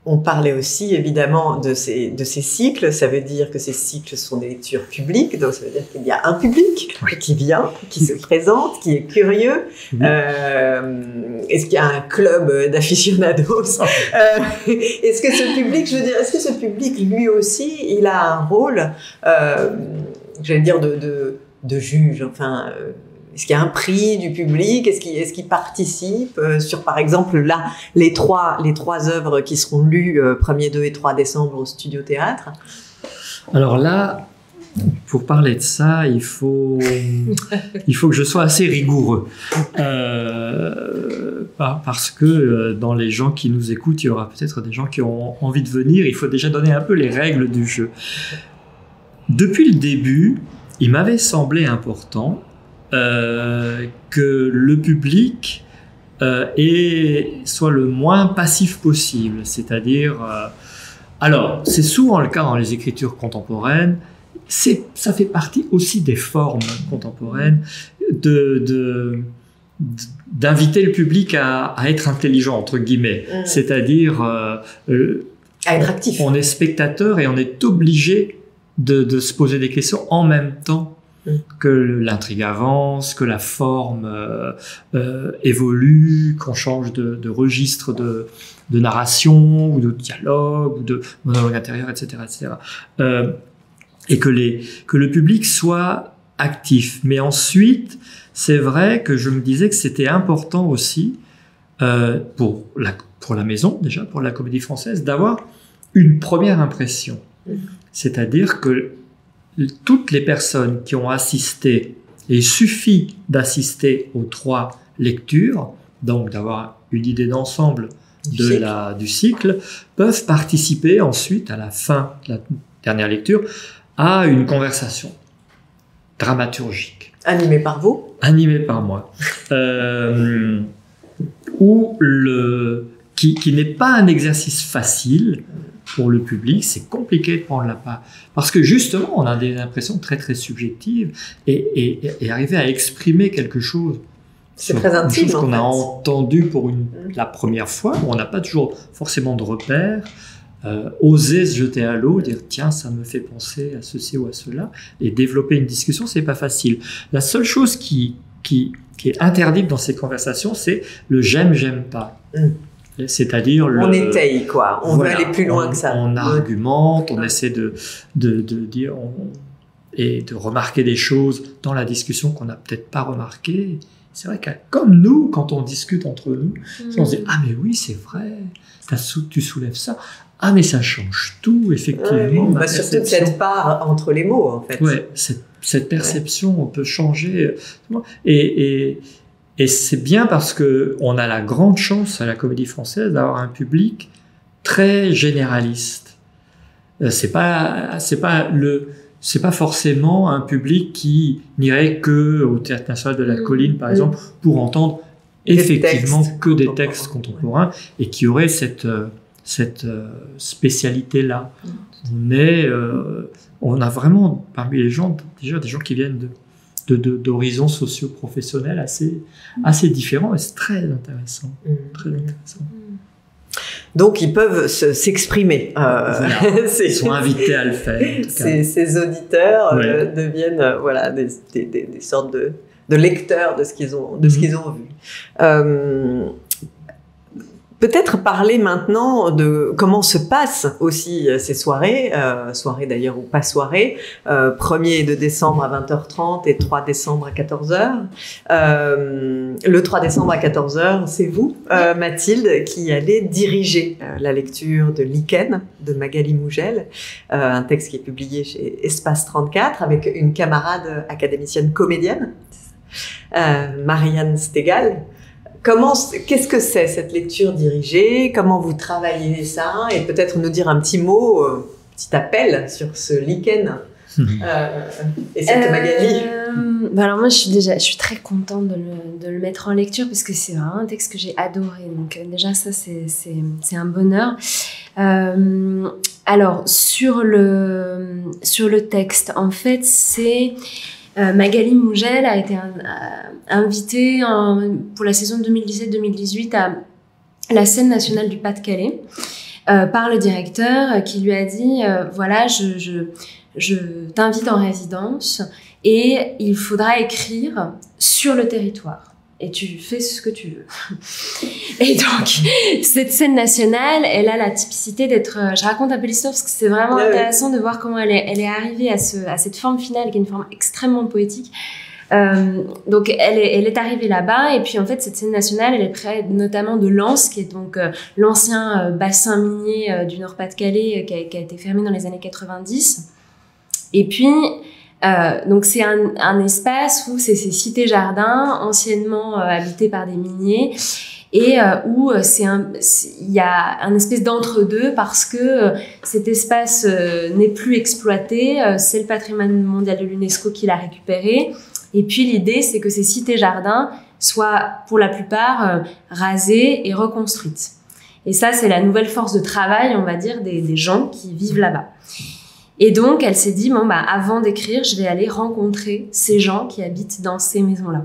on parlait aussi évidemment de ces, de ces cycles. Ça veut dire que ces cycles sont des lectures publiques, donc ça veut dire qu'il y a un public oui. qui vient, qui se présente, qui est curieux. Oui. Euh, est-ce qu'il y a un club d'aficionados? euh, Est-ce que ce public, je veux dire, est-ce que ce public, lui aussi, il a un rôle, euh, j'allais dire, de, de, de juge, enfin... Euh, Est-ce qu'il y a un prix du public? Est-ce qu'il, est-ce qu'il participe euh, sur, par exemple, là, les trois, les trois œuvres qui seront lues euh, premier, deux et trois décembre au Studio Théâtre? Alors là, pour parler de ça, il faut, il faut que je sois assez rigoureux. Euh, parce que euh, dans les gens qui nous écoutent, il y aura peut-être des gens qui ont envie de venir. Il faut déjà donner un peu les règles du jeu. Depuis le début, il m'avait semblé important Euh, que le public euh, est, soit le moins passif possible, c'est-à-dire, euh, alors c'est souvent le cas dans les écritures contemporaines, c'est, ça fait partie aussi des formes contemporaines de, de, d'inviter le public à, à être intelligent entre guillemets, mmh. c'est-à-dire euh, euh, à être actif. On est spectateur et on est obligé de, de se poser des questions en même temps que l'intrigue avance, que la forme euh, euh, évolue, qu'on change de, de registre de, de narration ou de dialogue ou de monologue intérieur, et cetera, et cetera. Euh, et que, les, que le public soit actif. Mais ensuite, c'est vrai que je me disais que c'était important aussi euh, pour, la, pour la maison, déjà, pour la Comédie Française, d'avoir une première impression. C'est-à-dire que toutes les personnes qui ont assisté, et il suffit d'assister aux trois lectures, donc d'avoir une idée d'ensemble du, de cycle. La, du cycle, peuvent participer ensuite, à la fin de la dernière lecture, à une conversation dramaturgique. Animée par vous? Animée par moi. euh, où le, qui, qui n'est pas un exercice facile, pour le public, c'est compliqué de prendre la part. Parce que justement, on a des impressions très très subjectives et, et, et arriver à exprimer quelque chose. C'est très intime, une chose qu'on en fait. a entendu pour une, la première fois, où on n'a pas toujours forcément de repères, euh, oser se jeter à l'eau, dire tiens, ça me fait penser à ceci ou à cela, et développer une discussion, c'est pas facile. La seule chose qui, qui, qui est interdite dans ces conversations, c'est le j'aime, j'aime pas. Mm. C'est-à-dire le, on étaye quoi, on voilà, veut aller plus loin on, que ça. On ouais. argumente, on ouais. essaie de, de, de dire on, et de remarquer des choses dans la discussion qu'on n'a peut-être pas remarquées. C'est vrai que comme nous, quand on discute entre nous, mmh. on se dit ah mais oui c'est vrai, tu soulèves ça, ah mais ça change tout effectivement. Ouais, bah, surtout de cette part entre les mots en fait. Ouais, cette, cette perception ouais. on peut changer et, et Et c'est bien parce qu'on a la grande chance à la Comédie Française d'avoir un public très généraliste. C'est pas, c'est pas le, c'est pas forcément un public qui n'irait que au Théâtre National de la Colline, par mmh. exemple, pour entendre effectivement des que des textes contemporains ouais. et qui aurait cette, cette spécialité-là. Mmh. On est, euh, on a vraiment parmi les gens déjà des gens qui viennent de De, de, d'horizons socio-professionnels assez, assez différents et c'est très intéressant. Mmh. Très intéressant. Donc, ils peuvent se, s'exprimer. Euh, voilà. Ils sont invités à le faire. En tout cas. Ces, ces auditeurs ouais. euh, deviennent euh, voilà, des, des, des, des sortes de, de lecteurs de ce qu'ils ont, de mmh. ce qu'ils ont vu. Euh, Peut-être parler maintenant de comment se passent aussi ces soirées, euh, soirées d'ailleurs ou pas soirées, euh, premier et deux décembre à vingt heures trente et trois décembre à quatorze heures. Euh, le trois décembre à quatorze heures, c'est vous, euh, Mathilde, qui allez diriger euh, la lecture de Lichen de Magali Mougel, euh, un texte qui est publié chez Espace trente-quatre avec une camarade académicienne comédienne, euh, Marianne Stegal. Comment, qu'est-ce que c'est cette lecture dirigée? Comment vous travaillez ça? Et peut-être nous dire un petit mot, un petit appel sur ce Lichen euh, et cette euh, Magali. Bah alors moi, je suis déjà, je suis très contente de le, de le mettre en lecture parce que c'est vraiment un texte que j'ai adoré. Donc déjà ça, c'est, c'est, c'est un bonheur. Euh, alors sur le, sur le texte, en fait, c'est Euh, Magali Mougel a été un, euh, invitée en, pour la saison deux mille dix-sept deux mille dix-huit à la scène nationale du Pas-de-Calais euh, par le directeur euh, qui lui a dit euh, voilà, je, je, je t'invite en résidence et il faudra écrire sur le territoire. Et tu fais ce que tu veux. Et donc, cette scène nationale, elle a la typicité d'être... Je raconte un peu l'histoire parce que c'est vraiment ouais, intéressant ouais. de voir comment elle est, elle est arrivée à, ce, à cette forme finale, qui est une forme extrêmement poétique. Euh, donc, elle est, elle est arrivée là-bas. Et puis, en fait, cette scène nationale, elle est près notamment de Lens, qui est donc euh, l'ancien euh, bassin minier euh, du Nord-Pas-de-Calais, euh, qui, a, qui a été fermé dans les années quatre-vingt-dix. Et puis... Euh, donc c'est un, un espace où c'est ces cités-jardins anciennement euh, habités par des miniers et euh, où euh, c'est un, il y a un espèce d'entre-deux parce que euh, cet espace euh, n'est plus exploité, euh, c'est le patrimoine mondial de l'UNESCO qui l'a récupéré et puis l'idée c'est que ces cités-jardins soient pour la plupart euh, rasées et reconstruites. Et ça c'est la nouvelle force de travail, on va dire, des, des gens qui vivent là-bas. Et donc, elle s'est dit, bon, bah, avant d'écrire, je vais aller rencontrer ces gens qui habitent dans ces maisons-là.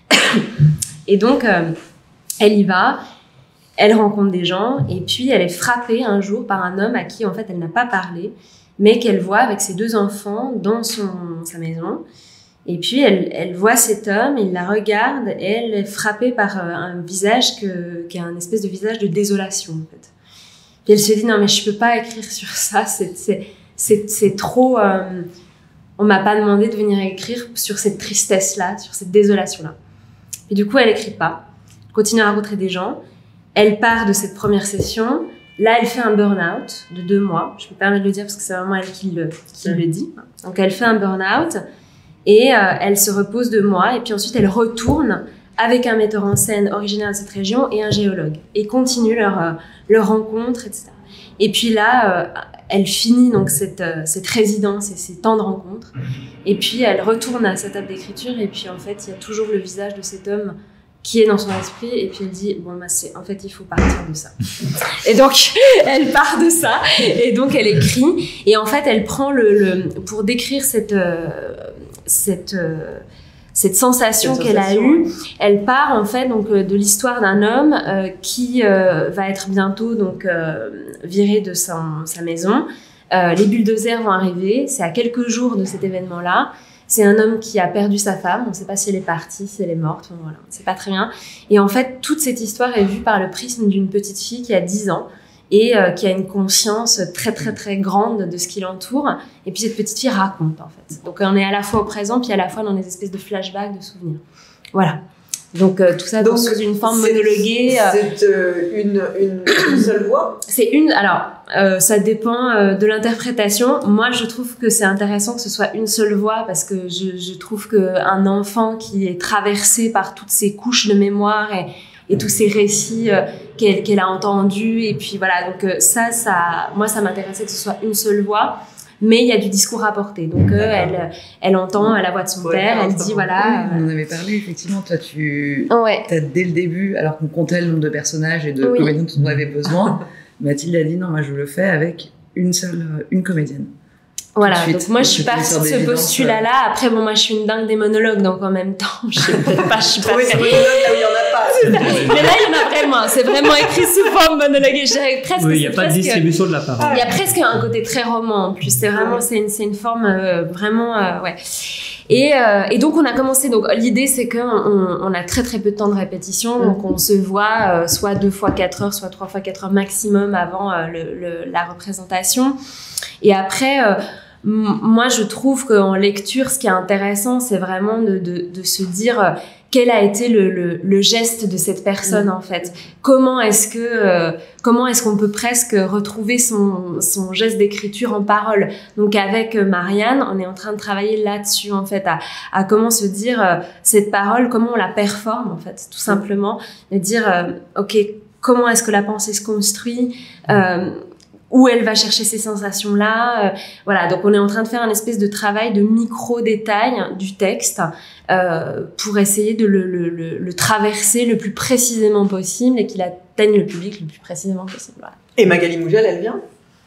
Et donc, euh, elle y va, elle rencontre des gens, et puis elle est frappée un jour par un homme à qui, en fait, elle n'a pas parlé, mais qu'elle voit avec ses deux enfants dans son, sa maison. Et puis, elle, elle voit cet homme, il la regarde, et elle est frappée par euh, un visage que, qui est un espèce de visage de désolation, en fait. Puis elle se dit, non, mais je peux pas écrire sur ça, c'est... c'est C'est, c'est trop... Euh, on m'a pas demandé de venir écrire sur cette tristesse-là, sur cette désolation-là. Et du coup, elle écrit pas. Elle continue à rencontrer des gens. Elle part de cette première session. Là, elle fait un burn-out de deux mois. Je me permets de le dire parce que c'est vraiment elle qui le, qui le dit. Donc, elle fait un burn-out et euh, elle se repose deux mois. Et puis ensuite, elle retourne avec un metteur en scène originaire de cette région et un géologue. Et continue leur, euh, leur rencontre, et cetera. Et puis là... Euh, elle finit donc cette, euh, cette résidence et ces temps de rencontres. Et puis, elle retourne à sa table d'écriture. Et puis, en fait, il y a toujours le visage de cet homme qui est dans son esprit. Et puis, elle dit, bon, bah, c'est, en fait, il faut partir de ça. Et donc, elle part de ça. Et donc, elle écrit. Et en fait, elle prend le... le pour décrire cette... Euh, cette euh, cette sensation cette qu'elle sensation, a eue, ouais. Elle part en fait donc de l'histoire d'un homme euh, qui euh, va être bientôt donc euh, viré de son, sa maison. Euh, les bulldozers vont arriver. C'est à quelques jours de cet événement-là. C'est un homme qui a perdu sa femme. On ne sait pas si elle est partie, si elle est morte. Bon, voilà, on ne sait pas très bien. Et en fait, toute cette histoire est vue par le prisme d'une petite fille qui a dix ans et euh, qui a une conscience très très très grande de ce qui l'entoure. Et puis cette petite fille raconte en fait. Donc on est à la fois au présent puis à la fois dans des espèces de flashbacks, de souvenirs. Voilà. Donc euh, tout ça donc, dans une forme c'est, monologuée. C'est euh, une, une, une seule voix. C'est une. Alors euh, ça dépend euh, de l'interprétation. Moi je trouve que c'est intéressant que ce soit une seule voix parce que je, je trouve que un enfant qui est traversé par toutes ces couches de mémoire et et tous ces récits euh, qu'elle, qu'elle a entendus. Et puis voilà, donc euh, ça, ça, moi, ça m'intéressait que ce soit une seule voix, mais il y a du discours apporté. Donc euh, elle, elle entend la voix de son ouais, père, elle dit voilà... Oui, on en avait parlé, effectivement, toi, tu ouais. as dès le début, alors qu'on comptait le nombre de personnages et de oui. comédiens dont on avait besoin, Mathilde a dit non, moi je le fais avec une seule, une comédienne. Voilà, donc moi je suis partie de ce postulat-là. Après, bon, moi je suis une dingue des monologues, donc en même temps, je sais peut-être pas, je suis pas. Oui, c'est monologue là où il y en a pas. Mais là, il y en a vraiment. C'est vraiment écrit sous forme monologue. Et presque. Oui, il n'y a pas presque, de distribution de la parole. Il y a presque un côté très roman. En plus, c'est vraiment, c'est une, c'est une forme euh, vraiment, euh, ouais. Et, euh, et donc on a commencé. Donc l'idée c'est qu'on on, on a très très peu de temps de répétition, donc on se voit euh, soit deux fois quatre heures, soit trois fois quatre heures maximum avant euh, le, le, la représentation. Et après. Euh, Moi, je trouve qu'en lecture, ce qui est intéressant, c'est vraiment de, de, de se dire euh, quel a été le, le, le geste de cette personne, en fait. Comment est-ce que, euh, comment est-ce qu'on peut presque retrouver son, son geste d'écriture en parole. Donc, avec euh, Marianne, on est en train de travailler là-dessus, en fait, à, à comment se dire euh, cette parole, comment on la performe, en fait, tout simplement. De dire, euh, OK, comment est-ce que la pensée se construit euh, où elle va chercher ces sensations-là. Euh, voilà, donc on est en train de faire un espèce de travail de micro-détail du texte euh, pour essayer de le, le, le, le traverser le plus précisément possible et qu'il atteigne le public le plus précisément possible. Voilà. Et Magali Mougel, elle vient ?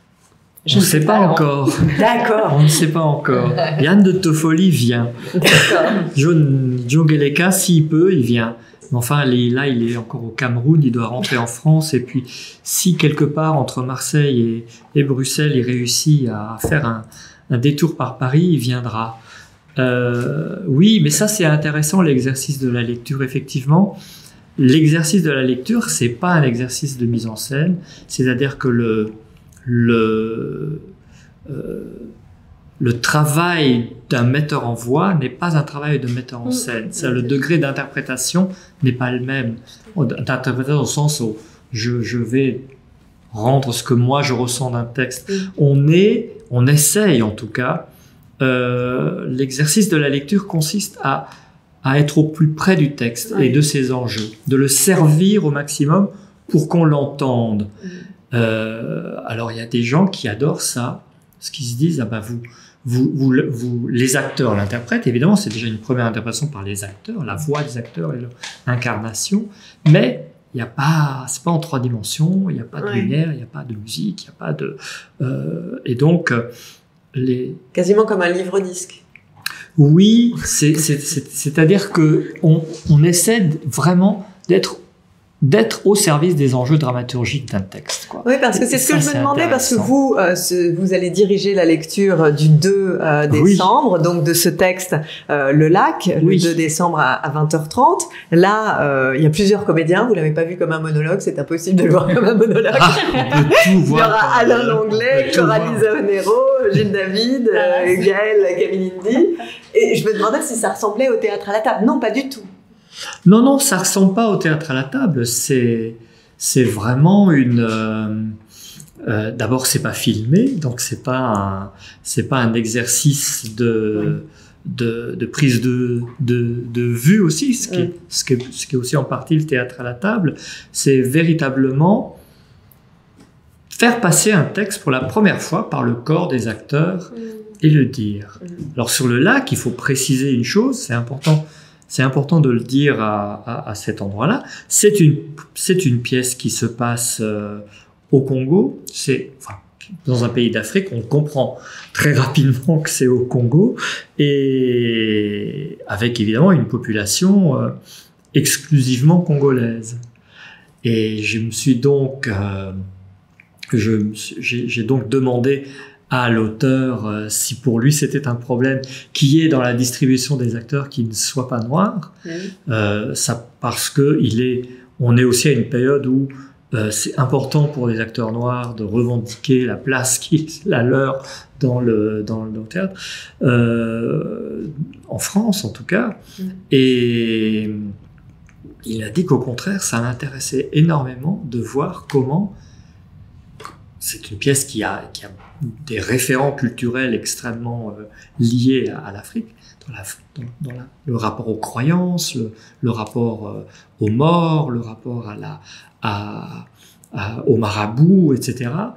Je ne sais pas, pas encore. D'accord. On ne sait pas encore. Yann de Toffoli vient. D'accord. John, John Geleka, s'il peut, il vient. Mais enfin, là, il est encore au Cameroun, il doit rentrer en France. Et puis, si quelque part, entre Marseille et, et Bruxelles, il réussit à faire un, un détour par Paris, il viendra. Euh, oui, mais ça, c'est intéressant, l'exercice de la lecture, effectivement. L'exercice de la lecture, c'est pas un exercice de mise en scène, c'est-à-dire que le, le, euh, le travail d'un metteur en voix n'est pas un travail de metteur en scène. C'est le degré d'interprétation n'est pas le même. D'interprétation au sens où je, je vais rendre ce que moi je ressens d'un texte. On est, on essaye en tout cas. Euh, l'exercice de la lecture consiste à, à être au plus près du texte ouais. et de ses enjeux, de le servir au maximum pour qu'on l'entende. Mmh. Euh, alors il y a des gens qui adorent ça, parce qu'ils se disent ah ben vous, vous, vous, vous les acteurs l'interprètent. Évidemment, c'est déjà une première interprétation par les acteurs, la voix des acteurs et leur incarnation, mais il n'y a pas, c'est pas en trois dimensions, il n'y a pas de ouais. lumière, il n'y a pas de musique, il n'y a pas de, euh, et donc les... Quasiment comme un livre-disque. Oui, c'est, c'est, c'est, c'est-à-dire que on, on essaie vraiment d'être d'être au service des enjeux dramaturgiques d'un texte. Quoi. Oui, parce que c'est ce que ça, je me demandais, parce que vous, euh, ce, vous allez diriger la lecture du deux euh, décembre, oui. donc de ce texte euh, Le Lac, oui. le deux décembre à, à vingt heures trente. Là, euh, il y a plusieurs comédiens, vous l'avez pas vu comme un monologue, c'est impossible de le voir comme un monologue. Ah, on peut tout voir. Il y aura Alain Langlais, il y aura Lisa Onero, Gilles David, euh, Gaël Camilindi. Et je me demandais si ça ressemblait au théâtre à la table. Non, pas du tout. Non, non, ça ressemble pas au théâtre à la table. C'est, c'est vraiment une. Euh, euh, d'abord, c'est pas filmé, donc c'est pas un, c'est pas un exercice de, de, de prise de, de, de vue aussi, ce qui, est, ce, qui est, ce qui est aussi en partie le théâtre à la table. C'est véritablement faire passer un texte pour la première fois par le corps des acteurs et le dire. Alors sur le lac, il faut préciser une chose, c'est important. C'est important de le dire à, à, à cet endroit-là. C'est une, c'est une pièce qui se passe euh, au Congo. C'est, enfin, dans un pays d'Afrique, on comprend très rapidement que c'est au Congo, et avec évidemment une population euh, exclusivement congolaise. Et je me suis donc, euh, je, j'ai, j'ai donc demandé à l'auteur euh, si pour lui c'était un problème qui est dans la distribution des acteurs qui ne soient pas noirs, mmh. euh, ça, parce que il est, on est aussi à une période où euh, c'est important pour les acteurs noirs de revendiquer la place qui est la leur dans le, dans le, dans le théâtre, euh, en France en tout cas, mmh. et il a dit qu'au contraire ça l'intéressait énormément de voir comment c'est une pièce qui a, qui a des référents culturels extrêmement euh, liés à, à l'Afrique, dans, la, dans, dans la, le rapport aux croyances, le, le rapport euh, aux morts, le rapport à la, à, à, au marabout, et cetera.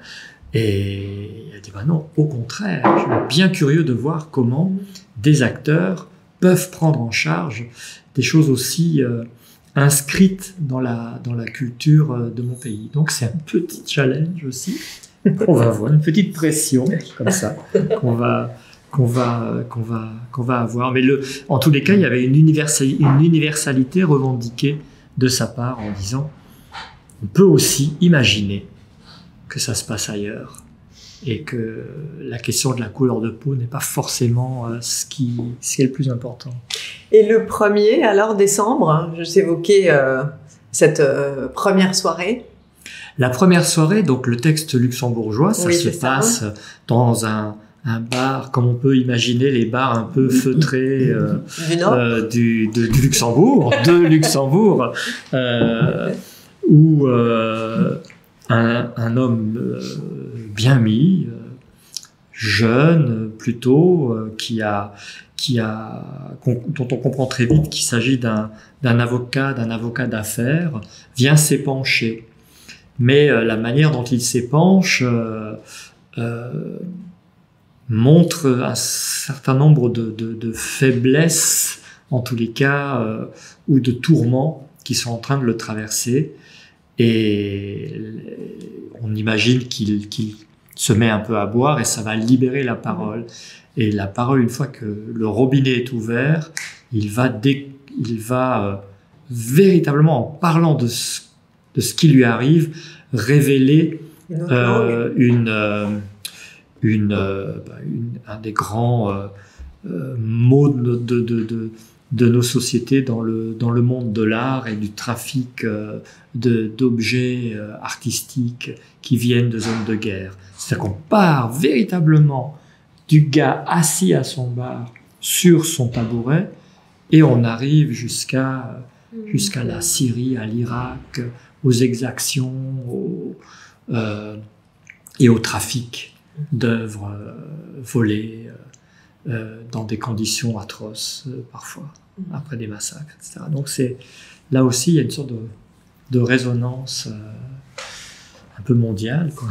Et il a dit, bah non, au contraire, je suis bien curieux de voir comment des acteurs peuvent prendre en charge des choses aussi euh, inscrites dans la, dans la culture de mon pays. Donc c'est un petit challenge aussi. On va avoir une petite pression comme ça qu'on va qu'on va qu'on va qu'on va avoir. Mais le, en tous les cas, il y avait une universalité, une universalité revendiquée de sa part en disant on peut aussi imaginer que ça se passe ailleurs et que la question de la couleur de peau n'est pas forcément euh, ce qui ce qui est le plus important. Et le premier, alors décembre, hein, je t'évoquais euh, cette euh, première soirée. La première soirée, donc le texte luxembourgeois, ça oui, se passe ça. dans un, un bar, comme on peut imaginer les bars un peu feutrés euh, du, Nord. Euh, du, de, du Luxembourg, de Luxembourg, euh, où euh, un, un homme euh, bien mis, euh, jeune plutôt, euh, qui a, qui a, dont on comprend très vite qu'il s'agit d'un, d'un avocat, d'un avocat d'affaires, vient s'épancher. Mais euh, la manière dont il s'épanche euh, euh, montre un certain nombre de, de, de faiblesses, en tous les cas, euh, ou de tourments qui sont en train de le traverser. Et on imagine qu'il, qu'il se met un peu à boire et ça va libérer la parole. Et la parole, une fois que le robinet est ouvert, il va, dé, il va véritablement, en parlant de ce, de ce qui lui arrive, révéler Une, euh, une, euh, une, euh, bah, une, un des grands euh, euh, maux de, de, de, de, de nos sociétés dans le, dans le monde de l'art et du trafic euh, de, d'objets euh, artistiques qui viennent de zones de guerre. C'est-à-dire qu'on part véritablement du gars assis à son bar sur son tabouret et on arrive jusqu'à jusqu'à la Syrie, à l'Irak, aux exactions au, euh, et au trafic d'œuvres euh, volées euh, dans des conditions atroces euh, parfois, après des massacres, et cetera. Donc c'est, là aussi il y a une sorte de, de résonance euh, un peu mondiale, quoi.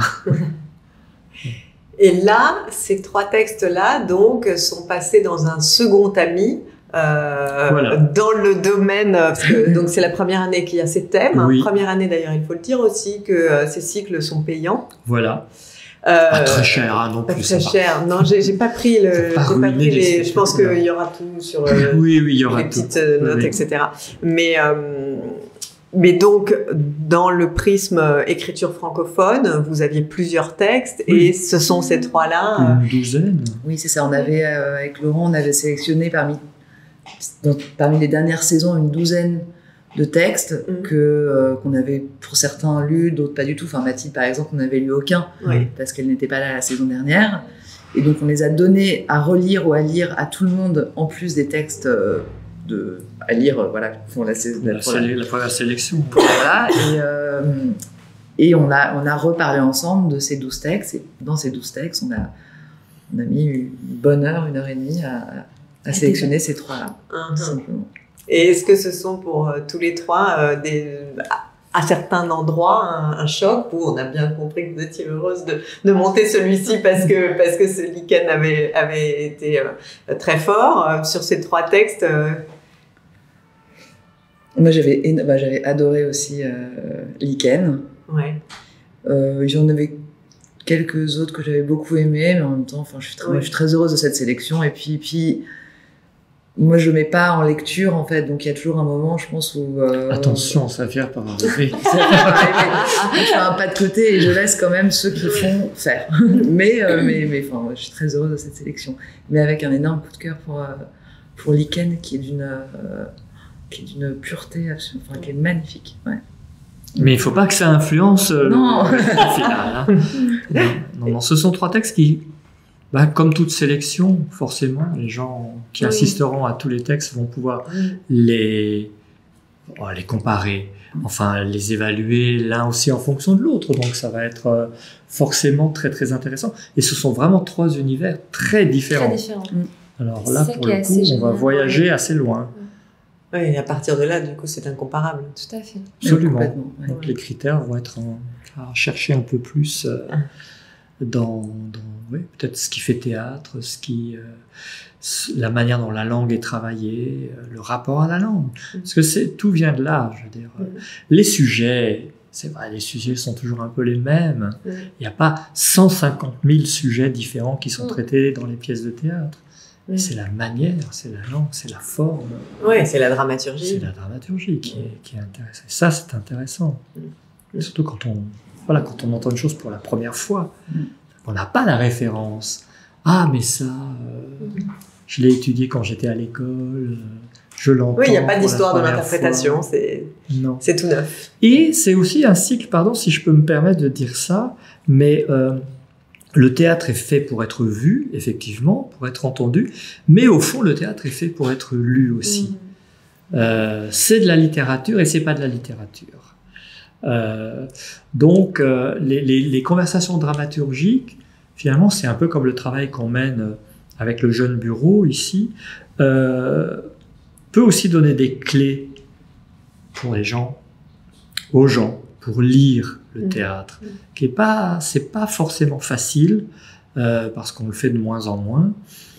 Et là, ces trois textes-là, donc, sont passés dans un second tamis, euh, Voilà. dans le domaine, parce que donc c'est la première année qu'il y a ces thèmes. Oui. Première année d'ailleurs, il faut le dire aussi que euh, ces cycles sont payants. Voilà. Euh, Pas très cher, hein, non Pas plus. très ça va. cher. Non, j'ai j'ai pas pris le. Faut pas j'ai pas ruiner pris les les. Je pense spectaculaires. qu'il y aura tout sur. euh, Oui, oui, il y aura les tout. petites euh, notes, Oui. et cetera. Mais, euh, mais donc, dans le prisme euh, écriture francophone, vous aviez plusieurs textes Oui. et ce sont ces trois-là. Une douzaine. Oui, c'est ça. On avait, euh, avec Laurent, on avait sélectionné parmi, dans- parmi les dernières saisons une douzaine de textes Mhm. que euh, qu'on avait pour certains lus, d'autres pas du tout. Enfin, Mathilde, par exemple, on n'avait lu aucun euh, oui. parce qu'elle n'était pas là la saison dernière. Et donc, on les a donnés à relire ou à lire à tout le monde, en plus des textes euh, de, à lire, euh, voilà, pour la saison. La, pour la- sélé- la première sélection. voilà, et, euh, et on, a, on a reparlé ensemble de ces douze textes. Et dans ces douze textes, on a, on a mis une bonne heure, une heure et demie à, à sélectionner ces trois-là, Mhm. tout simplement. Et est-ce que ce sont pour euh, tous les trois euh, des, à, à certains endroits un, un choc où on a bien compris que vous étiez heureuse de, de monter celui-ci parce que, parce que ce lichen avait, avait été euh, très fort euh, sur ces trois textes euh, Moi, j'avais, éno- bah, j'avais adoré aussi euh, Lichen. ouais. Euh, j'en avais quelques autres que j'avais beaucoup aimés, mais en même temps, enfin, je suis très, Oui. je suis très heureuse de cette sélection. Et puis, puis, moi, je mets pas en lecture, en fait, donc il y a toujours un moment, je pense, où... euh, Attention, ça vient par arriver. ça va arriver. Je fais un pas de côté et je laisse quand même ceux qui font faire. Mais, euh, mais, mais enfin, je suis très heureuse de cette sélection. Mais avec un énorme coup de cœur pour, euh, pour Lichen, qui est d'une... euh, qui est d'une pureté absolue, enfin, qui est magnifique. Ouais. Mais il ne faut pas que ça influence euh, Non. le final. Hein. Non, non, non, ce sont trois textes qui, bah, comme toute sélection, forcément, les gens qui Oui. assisteront à tous les textes vont pouvoir les, oh, les comparer, enfin les évaluer l'un aussi en fonction de l'autre. Donc ça va être euh, forcément très très intéressant. Et ce sont vraiment trois univers très différents. Très différent. Alors C'est là, ça pour qui est le assez coup, on génial. va voyager assez loin. Oui, et à partir de là, du coup, c'est incomparable. Tout à fait. Absolument. Complètement, ouais. Donc les critères vont être en- à chercher un peu plus euh, dans, dans oui, peut-être ce qui fait théâtre, ce qui, euh, s- la manière dont la langue est travaillée, euh, le rapport à la langue. Parce que c'est, tout vient de là, je veux dire. Mhm. Les sujets, c'est vrai, les sujets sont toujours un peu les mêmes. Mhm. Il n'y a pas cent cinquante mille sujets différents qui sont Mhm. traités dans les pièces de théâtre. Mhm. C'est la manière, c'est la langue, c'est la forme. Oui, c'est la dramaturgie. C'est la dramaturgie qui est, qui est intéressante. Ça, c'est intéressant. Mm. Surtout quand on, voilà, quand on entend une chose pour la première fois. Mm. On n'a pas la référence. Ah, mais ça, euh, je l'ai étudié quand j'étais à l'école, euh, je l'entends. Oui, il n'y a pas pour la d'histoire de première l'interprétation, fois. c'est Non. c'est tout neuf. Et c'est aussi un cycle, pardon si je peux me permettre de dire ça, mais euh, le théâtre est fait pour être vu, effectivement, pour être entendu, mais au fond, le théâtre est fait pour être lu aussi. Euh, c'est de la littérature et c'est pas de la littérature. Euh, donc, euh, les, les, les conversations dramaturgiques, finalement, c'est un peu comme le travail qu'on mène avec le jeune bureau ici, euh, peut aussi donner des clés pour les gens, aux gens, pour lire le Mmh. théâtre, qui est pas, c'est pas forcément facile euh, parce qu'on le fait de moins en moins.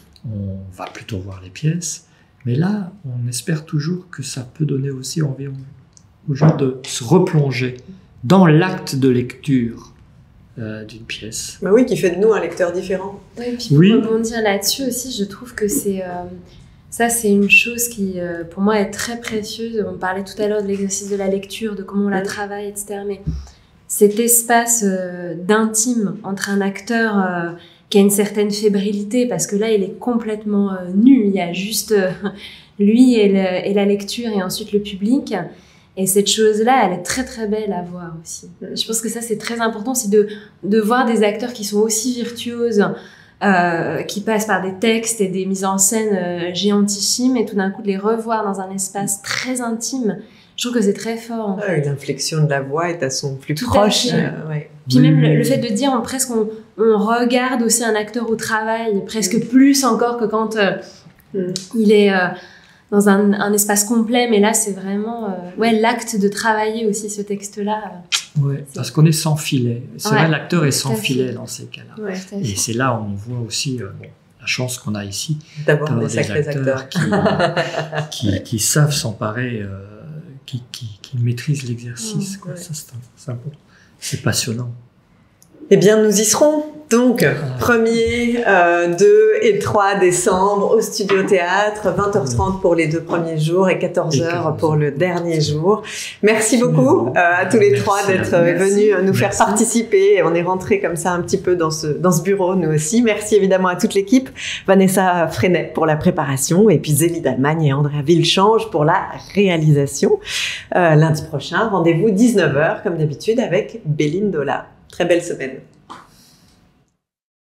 On va plutôt voir les pièces, mais là, on espère toujours que ça peut donner aussi envie aux gens de se replonger dans l'acte de lecture euh, d'une pièce. Bah oui, qui fait de nous un lecteur différent. Ouais, et puis pour Oui. rebondir là-dessus aussi, je trouve que c'est euh, Ça, c'est une chose qui, euh, pour moi, est très précieuse. On parlait tout à l'heure de l'exercice de la lecture, de comment on la travaille, et cetera. Mais cet espace euh, d'intime entre un acteur euh, qui a une certaine fébrilité, parce que là, il est complètement euh, nu. Il y a juste euh, lui et, le, et la lecture, et ensuite le public. Et cette chose-là, elle est très très belle à voir aussi. Je pense que ça, c'est très important aussi de, de voir des acteurs qui sont aussi virtuoses, Euh, qui passent par des textes et des mises en scène euh, géantissimes, et tout d'un coup de les revoir dans un espace très intime, je trouve que c'est très fort. Ah, l'inflexion de la voix est à son plus tout proche. Euh, ouais. Puis même le, le fait de dire, on, presque on, on regarde aussi un acteur au travail, presque mmh. plus encore que quand euh, mmh. il est euh, dans un, un espace complet, mais là c'est vraiment euh, ouais, l'acte de travailler aussi ce texte-là. Euh. Ouais, parce qu'on est sans filet. C'est ouais, vrai, l'acteur est sans filet fait. dans ces cas-là. Ouais, et c'est là où on voit aussi euh, bon, la chance qu'on a ici d'avoir des, des sacrés acteurs, acteurs. Qui, euh, qui, qui savent s'emparer, euh, qui, qui, qui maîtrisent l'exercice. Mmh, ouais. Ça, c'est, c'est, c'est passionnant. Eh bien, nous y serons. Donc, premier, euh, deux et trois décembre au Studio Théâtre, vingt heures trente pour les deux premiers jours et quatorze heures pour le dernier jour. Merci beaucoup euh, à tous les Merci. trois d'être venus nous Merci. faire participer. On est rentrés comme ça un petit peu dans ce, dans ce bureau, nous aussi. Merci évidemment à toute l'équipe. Vanessa Freinet pour la préparation, et puis Zélie d'Allemagne et Andrea Villechange pour la réalisation. Euh, lundi prochain, rendez-vous dix-neuf heures comme d'habitude avec Béline Dola. Très belle semaine.